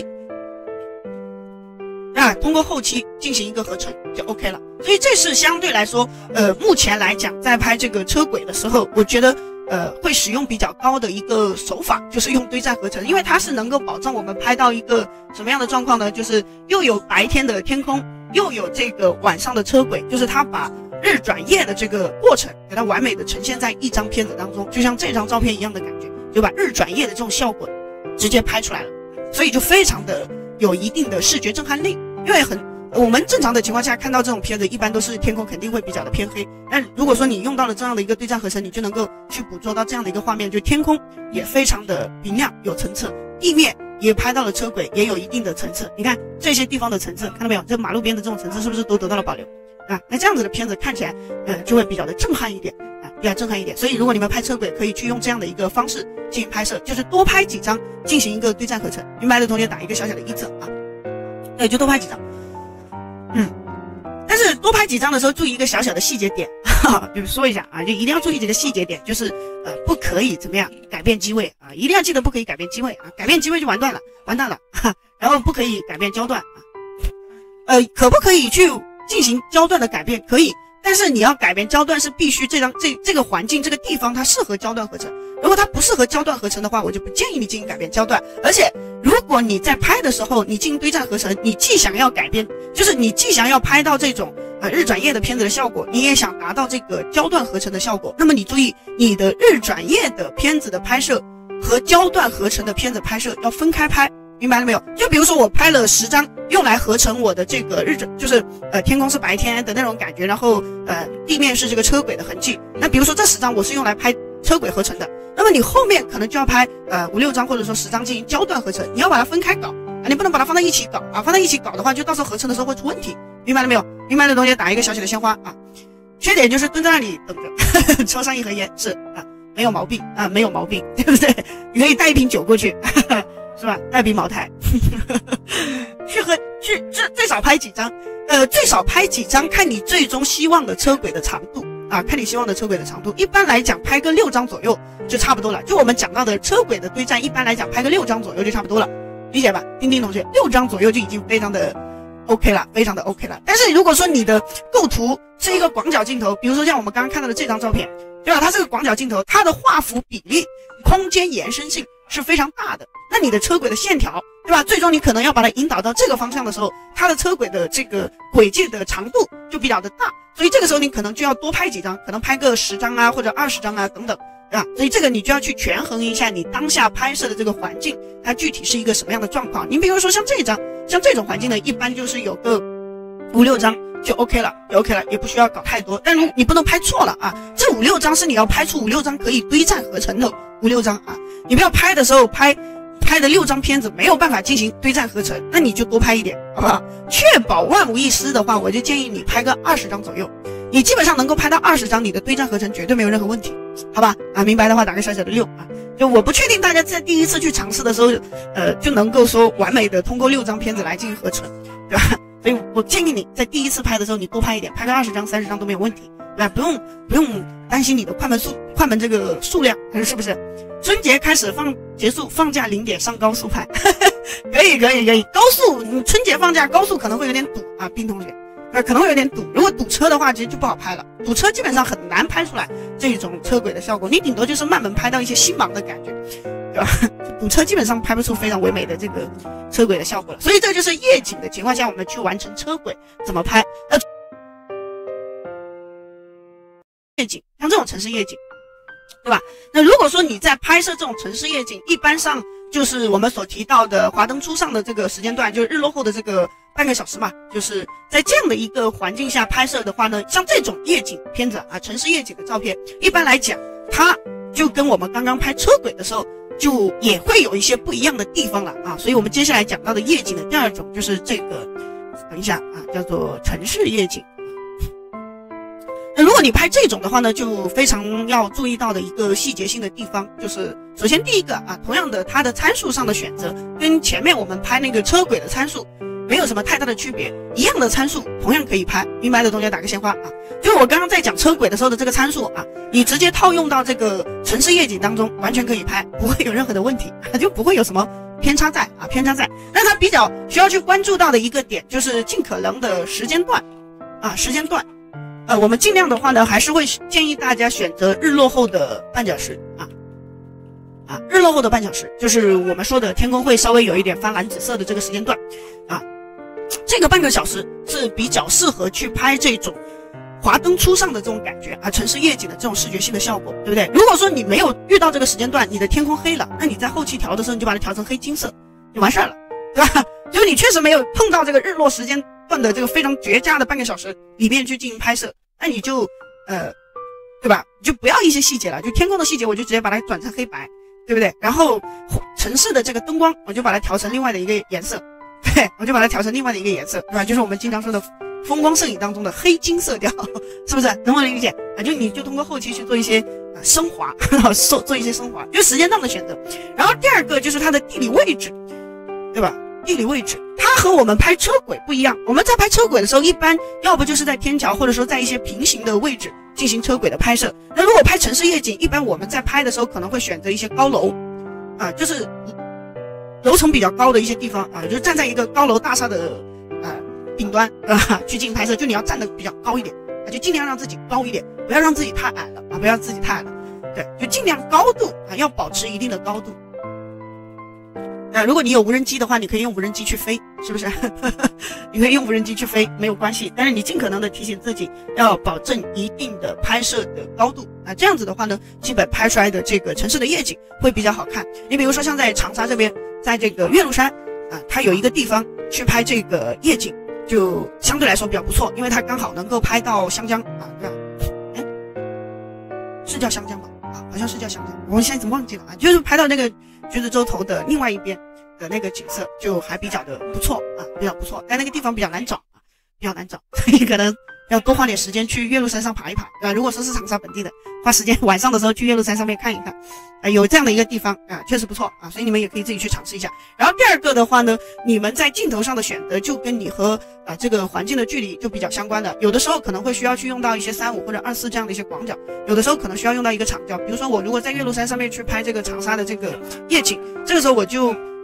啊，通过后期进行一个合成就 OK 了。所以这是相对来说，呃，目前来讲，在拍这个车轨的时候，我觉得，呃，会使用比较高的一个手法，就是用堆栈合成，因为它是能够保证我们拍到一个什么样的状况呢？就是又有白天的天空，又有这个晚上的车轨，就是它把日转夜的这个过程给它完美的呈现在一张片子当中，就像这张照片一样的感觉，就把日转夜的这种效果直接拍出来了，所以就非常的有一定的视觉震撼力。因为很我们正常的情况下看到这种片子，一般都是天空肯定会比较的偏黑。但如果说你用到了这样的一个堆栈合成，你就能够去捕捉到这样的一个画面，就天空也非常的明亮有层次，地面也拍到了车轨也有一定的层次。你看这些地方的层次，看到没有？这马路边的这种层次是不是都得到了保留啊？那这样子的片子看起来，呃，就会比较的震撼一点啊，比较震撼一点。所以如果你们拍车轨，可以去用这样的一个方式进行拍摄，就是多拍几张，进行一个堆栈合成。明白的同学打一个小小的一字啊。对，就多拍几张。嗯，但是多拍几张的时候，注意一个小小的细节点，哈哈，就是说一下啊，就一定要注意这个细节点，就是呃，不可以怎么样改变机位啊，一定要记得不可以改变机位啊，改变机位就完蛋了，完蛋了。哈，然后不可以改变焦段啊，呃，可不可以去进行焦段的改变？可以。但是你要改变焦段是必须这张这这个环境这个地方它适合焦段合成，如果它不适合焦段合成的话，我就不建议你进行改变焦段。而且如果你在拍的时候你进行堆栈合成，你既想要改变，就是你既想要拍到这种呃日转夜的片子的效果，你也想达到这个焦段合成的效果，那么你注意你的日转夜的片子的拍摄和焦段合成的片子拍摄要分开拍。明白了没有？就比如说我拍了十张用来合成我的这个日转，就是呃天空是白天的那种感觉，然后呃地面是这个车轨的痕迹。那比如说这十张我是用来拍车轨合成的，那么你后面可能就要拍呃五六张或者说十张进行焦段合成，你要把它分开搞啊，你不能把它放在一起搞啊，放在一起搞的话，就到时候合成的时候会出问题。明白了没有？明白的同学打一个小小的鲜花啊。缺点就是蹲在那里等着，抽上一盒烟是啊，没有毛病啊，没有毛病，对不对？你可以带一瓶酒过去。是吧？带瓶茅台，去喝去最最少拍几张，呃，最少拍几张，看你最终希望的车轨的长度啊，看你希望的车轨的长度。一般来讲，拍个六张左右就差不多了。就我们讲到的车轨的堆栈，一般来讲拍个六张左右就差不多了，理解吧？丁丁同学，六张左右就已经非常的 OK 了，非常的 OK 了。但是如果说你的构图是一个广角镜头，比如说像我们刚刚看到的这张照片，对吧？它是个广角镜头，它的画幅比例、空间延伸性是非常大的。那你的车轨的线条，对吧？最终你可能要把它引导到这个方向的时候，它的车轨的这个轨迹的长度就比较的大，所以这个时候你可能就要多拍几张，可能拍个十张啊，或者二十张啊等等。啊，所以这个你就要去权衡一下你当下拍摄的这个环境，它具体是一个什么样的状况。你比如说像这张，像这种环境呢，一般就是有个五六张就 OK 了，就 OK 了，也不需要搞太多。但是你不能拍错了啊，这五六张是你要拍出五六张可以堆栈合成的五六张啊，你不要拍的时候拍拍的六张片子没有办法进行堆栈合成，那你就多拍一点，好不好？确保万无一失的话，我就建议你拍个二十张左右。你基本上能够拍到二十张，你的堆栈合成绝对没有任何问题，好吧？啊，明白的话打个小小的六啊。就我不确定大家在第一次去尝试的时候，呃，就能够说完美的通过六张片子来进行合成，对吧？所以我建议你在第一次拍的时候，你多拍一点，拍个二十张、三十张都没有问题，对吧？不用不用担心你的快门数快门这个数量，是不是？春节开始放结束放假零点上高速拍，可以可以可以，高速你春节放假高速可能会有点堵啊，冰同学。呃，可能会有点堵。如果堵车的话，其实就不好拍了。堵车基本上很难拍出来这种车轨的效果，你顶多就是慢门拍到一些星芒的感觉，对吧？堵车基本上拍不出非常唯美的这个车轨的效果了。所以这就是夜景的情况下，我们去完成车轨怎么拍？呃，夜景像这种城市夜景，对吧？那如果说你在拍摄这种城市夜景，一般上就是我们所提到的华灯初上的这个时间段，就是日落后的这个半个小时嘛，就是在这样的一个环境下拍摄的话呢，像这种夜景片子啊，城市夜景的照片，一般来讲，它就跟我们刚刚拍车轨的时候，就也会有一些不一样的地方了啊。所以我们接下来讲到的夜景的第二种就是这个，等一下啊，叫做城市夜景。那如果你拍这种的话呢，就非常要注意到的一个细节性的地方，就是首先第一个啊，同样的它的参数上的选择跟前面我们拍那个车轨的参数没有什么太大的区别，一样的参数同样可以拍，明白的同学打个鲜花啊。就是我刚刚在讲车轨的时候的这个参数啊，你直接套用到这个城市夜景当中完全可以拍，不会有任何的问题，就不会有什么偏差在啊偏差在。那它比较需要去关注到的一个点就是尽可能的时间段啊时间段。呃，我们尽量的话呢，还是会建议大家选择日落后的半小时啊，啊，日落后的半小时，就是我们说的天空会稍微有一点泛蓝紫色的这个时间段，啊，这个半个小时是比较适合去拍这种华灯初上的这种感觉啊，城市夜景的这种视觉性的效果，对不对？如果说你没有遇到这个时间段，你的天空黑了，那你在后期调的时候，你就把它调成黑金色，就完事儿了，对吧？就是你确实没有碰到这个日落时间段的这个非常绝佳的半个小时里面去进行拍摄，那你就呃，对吧？就不要一些细节了，就天空的细节我就直接把它转成黑白，对不对？然后城市的这个灯光我就把它调成另外的一个颜色，对，我就把它调成另外的一个颜色，对吧？就是我们经常说的风光摄影当中的黑金色调，是不是？能不能理解啊？就你就通过后期去做一些呃升华，做做一些升华，就是时间段的选择。然后第二个就是它的地理位置，对吧？地理位置，它和我们拍车轨不一样。我们在拍车轨的时候，一般要不就是在天桥，或者说在一些平行的位置进行车轨的拍摄。那如果拍城市夜景，一般我们在拍的时候可能会选择一些高楼，啊，就是楼层比较高的一些地方啊，就是站在一个高楼大厦的呃顶端啊去进行拍摄，就你要站得比较高一点啊，就尽量让自己高一点，不要让自己太矮了啊，不要自己太矮了，对，就尽量高度啊，要保持一定的高度。呃，如果你有无人机的话，你可以用无人机去飞，是不是？你可以用无人机去飞，没有关系。但是你尽可能的提醒自己，要保证一定的拍摄的高度啊，这样子的话呢，基本拍出来的这个城市的夜景会比较好看。你比如说像在长沙这边，在这个岳麓山啊，它有一个地方去拍这个夜景，就相对来说比较不错，因为它刚好能够拍到湘江啊，这样，哎，是叫湘江吗？啊，好像是叫湘江，我现在怎么忘记了啊？就是拍到那个橘子洲头的另外一边的那个景色，就还比较的不错啊，比较不错。但那个地方比较难找啊，比较难找，所以可能要多花点时间去岳麓山上爬一爬啊。如果说是长沙本地的，花时间晚上的时候去岳麓山上面看一看，啊，有这样的一个地方啊，确实不错啊，所以你们也可以自己去尝试一下。然后第二个的话呢，你们在镜头上的选择就跟你和啊这个环境的距离就比较相关的，有的时候可能会需要去用到一些三五或者二四这样的一些广角，有的时候可能需要用到一个长焦。比如说我如果在岳麓山上面去拍这个长沙的这个夜景，这个时候我就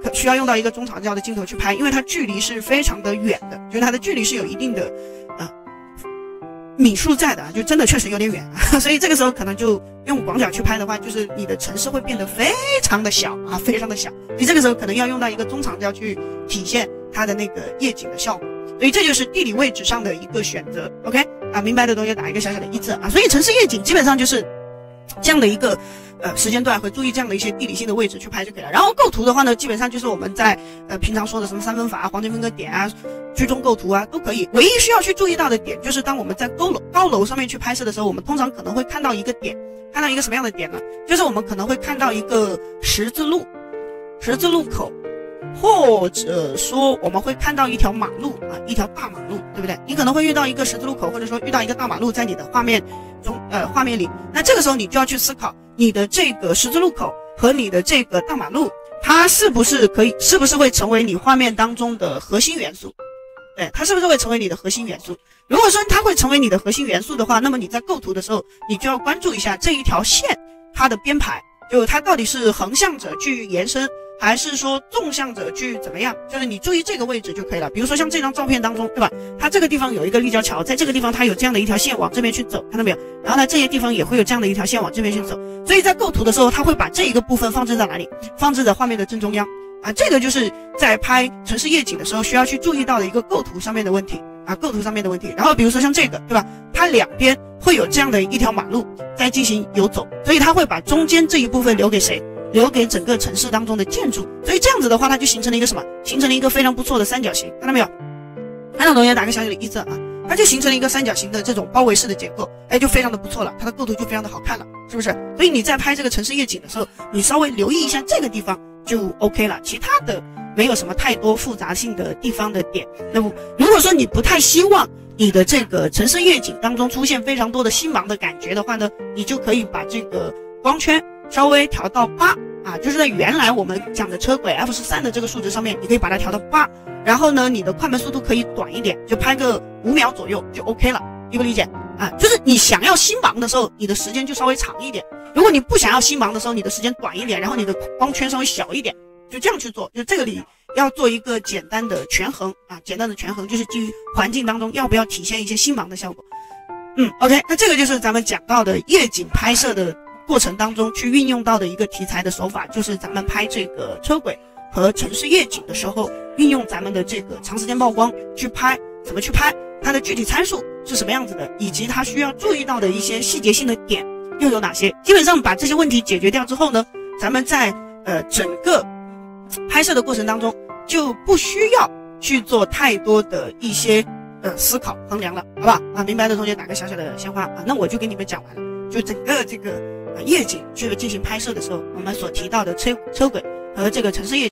需要用到一个中长焦的镜头去拍，因为它距离是非常的远的，就是它的距离是有一定的呃米数在的，就真的确实有点远，所以这个时候可能就用广角去拍的话，就是你的城市会变得非常的小啊，非常的小。你这个时候可能要用到一个中长焦去体现它的那个夜景的效果，所以这就是地理位置上的一个选择。OK 啊，明白的同学打一个小小的一字啊。所以城市夜景基本上就是这样的一个呃时间段，会注意这样的一些地理性的位置去拍就可以了。然后构图的话呢，基本上就是我们在呃平常说的什么三分法啊、黄金分割点啊、居中构图啊都可以。唯一需要去注意到的点就是当我们在高楼高楼上面去拍摄的时候，我们通常可能会看到一个点，看到一个什么样的点呢？就是我们可能会看到一个十字路、十字路口，或者说我们会看到一条马路啊，一条大马路，对不对？你可能会遇到一个十字路口，或者说遇到一个大马路在你的画面中呃画面里，那这个时候你就要去思考你的这个十字路口和你的这个大马路，它是不是可以是不是会成为你画面当中的核心元素？对，它是不是会成为你的核心元素？如果说它会成为你的核心元素的话，那么你在构图的时候，你就要关注一下这一条线它的编排，就它到底是横向着去延伸，还是说纵向着去怎么样，就是你注意这个位置就可以了。比如说像这张照片当中，对吧，它这个地方有一个立交桥，在这个地方它有这样的一条线往这边去走，看到没有？然后呢，这些地方也会有这样的一条线往这边去走，所以在构图的时候，它会把这一个部分放置在哪里？放置在画面的正中央啊。这个就是在拍城市夜景的时候需要去注意到的一个构图上面的问题啊，构图上面的问题。然后比如说像这个，对吧，它两边会有这样的一条马路在进行游走，所以它会把中间这一部分留给谁？留给整个城市当中的建筑。所以这样子的话，它就形成了一个什么？形成了一个非常不错的三角形，看到没有？看到同学打个小小的一字啊，它就形成了一个三角形的这种包围式的结构，哎，就非常的不错了，它的构图就非常的好看了，是不是？所以你在拍这个城市夜景的时候，你稍微留意一下这个地方就 OK 了，其他的没有什么太多复杂性的地方的点。那么如果说你不太希望你的这个城市夜景当中出现非常多的星芒的感觉的话呢，你就可以把这个光圈稍微调到八啊，就是在原来我们讲的车轨 F 十三 的这个数值上面，你可以把它调到八，然后呢，你的快门速度可以短一点，就拍个五秒左右就 OK 了，理不理解啊？就是你想要星芒的时候，你的时间就稍微长一点；如果你不想要星芒的时候，你的时间短一点，然后你的光圈稍微小一点，就这样去做。就这个里要做一个简单的权衡啊，简单的权衡就是基于环境当中要不要体现一些星芒的效果。嗯 ，OK， 那这个就是咱们讲到的夜景拍摄的过程当中去运用到的一个题材的手法，就是咱们拍这个车轨和城市夜景的时候，运用咱们的这个长时间曝光去拍，怎么去拍，它的具体参数是什么样子的，以及它需要注意到的一些细节性的点又有哪些。基本上把这些问题解决掉之后呢，咱们在呃整个拍摄的过程当中就不需要去做太多的一些呃思考衡量了，好不好啊？明白的同学打个小小的鲜花啊，那我就给你们讲完了，就整个这个夜景去进行拍摄的时候，我们所提到的车车轨和这个城市夜景。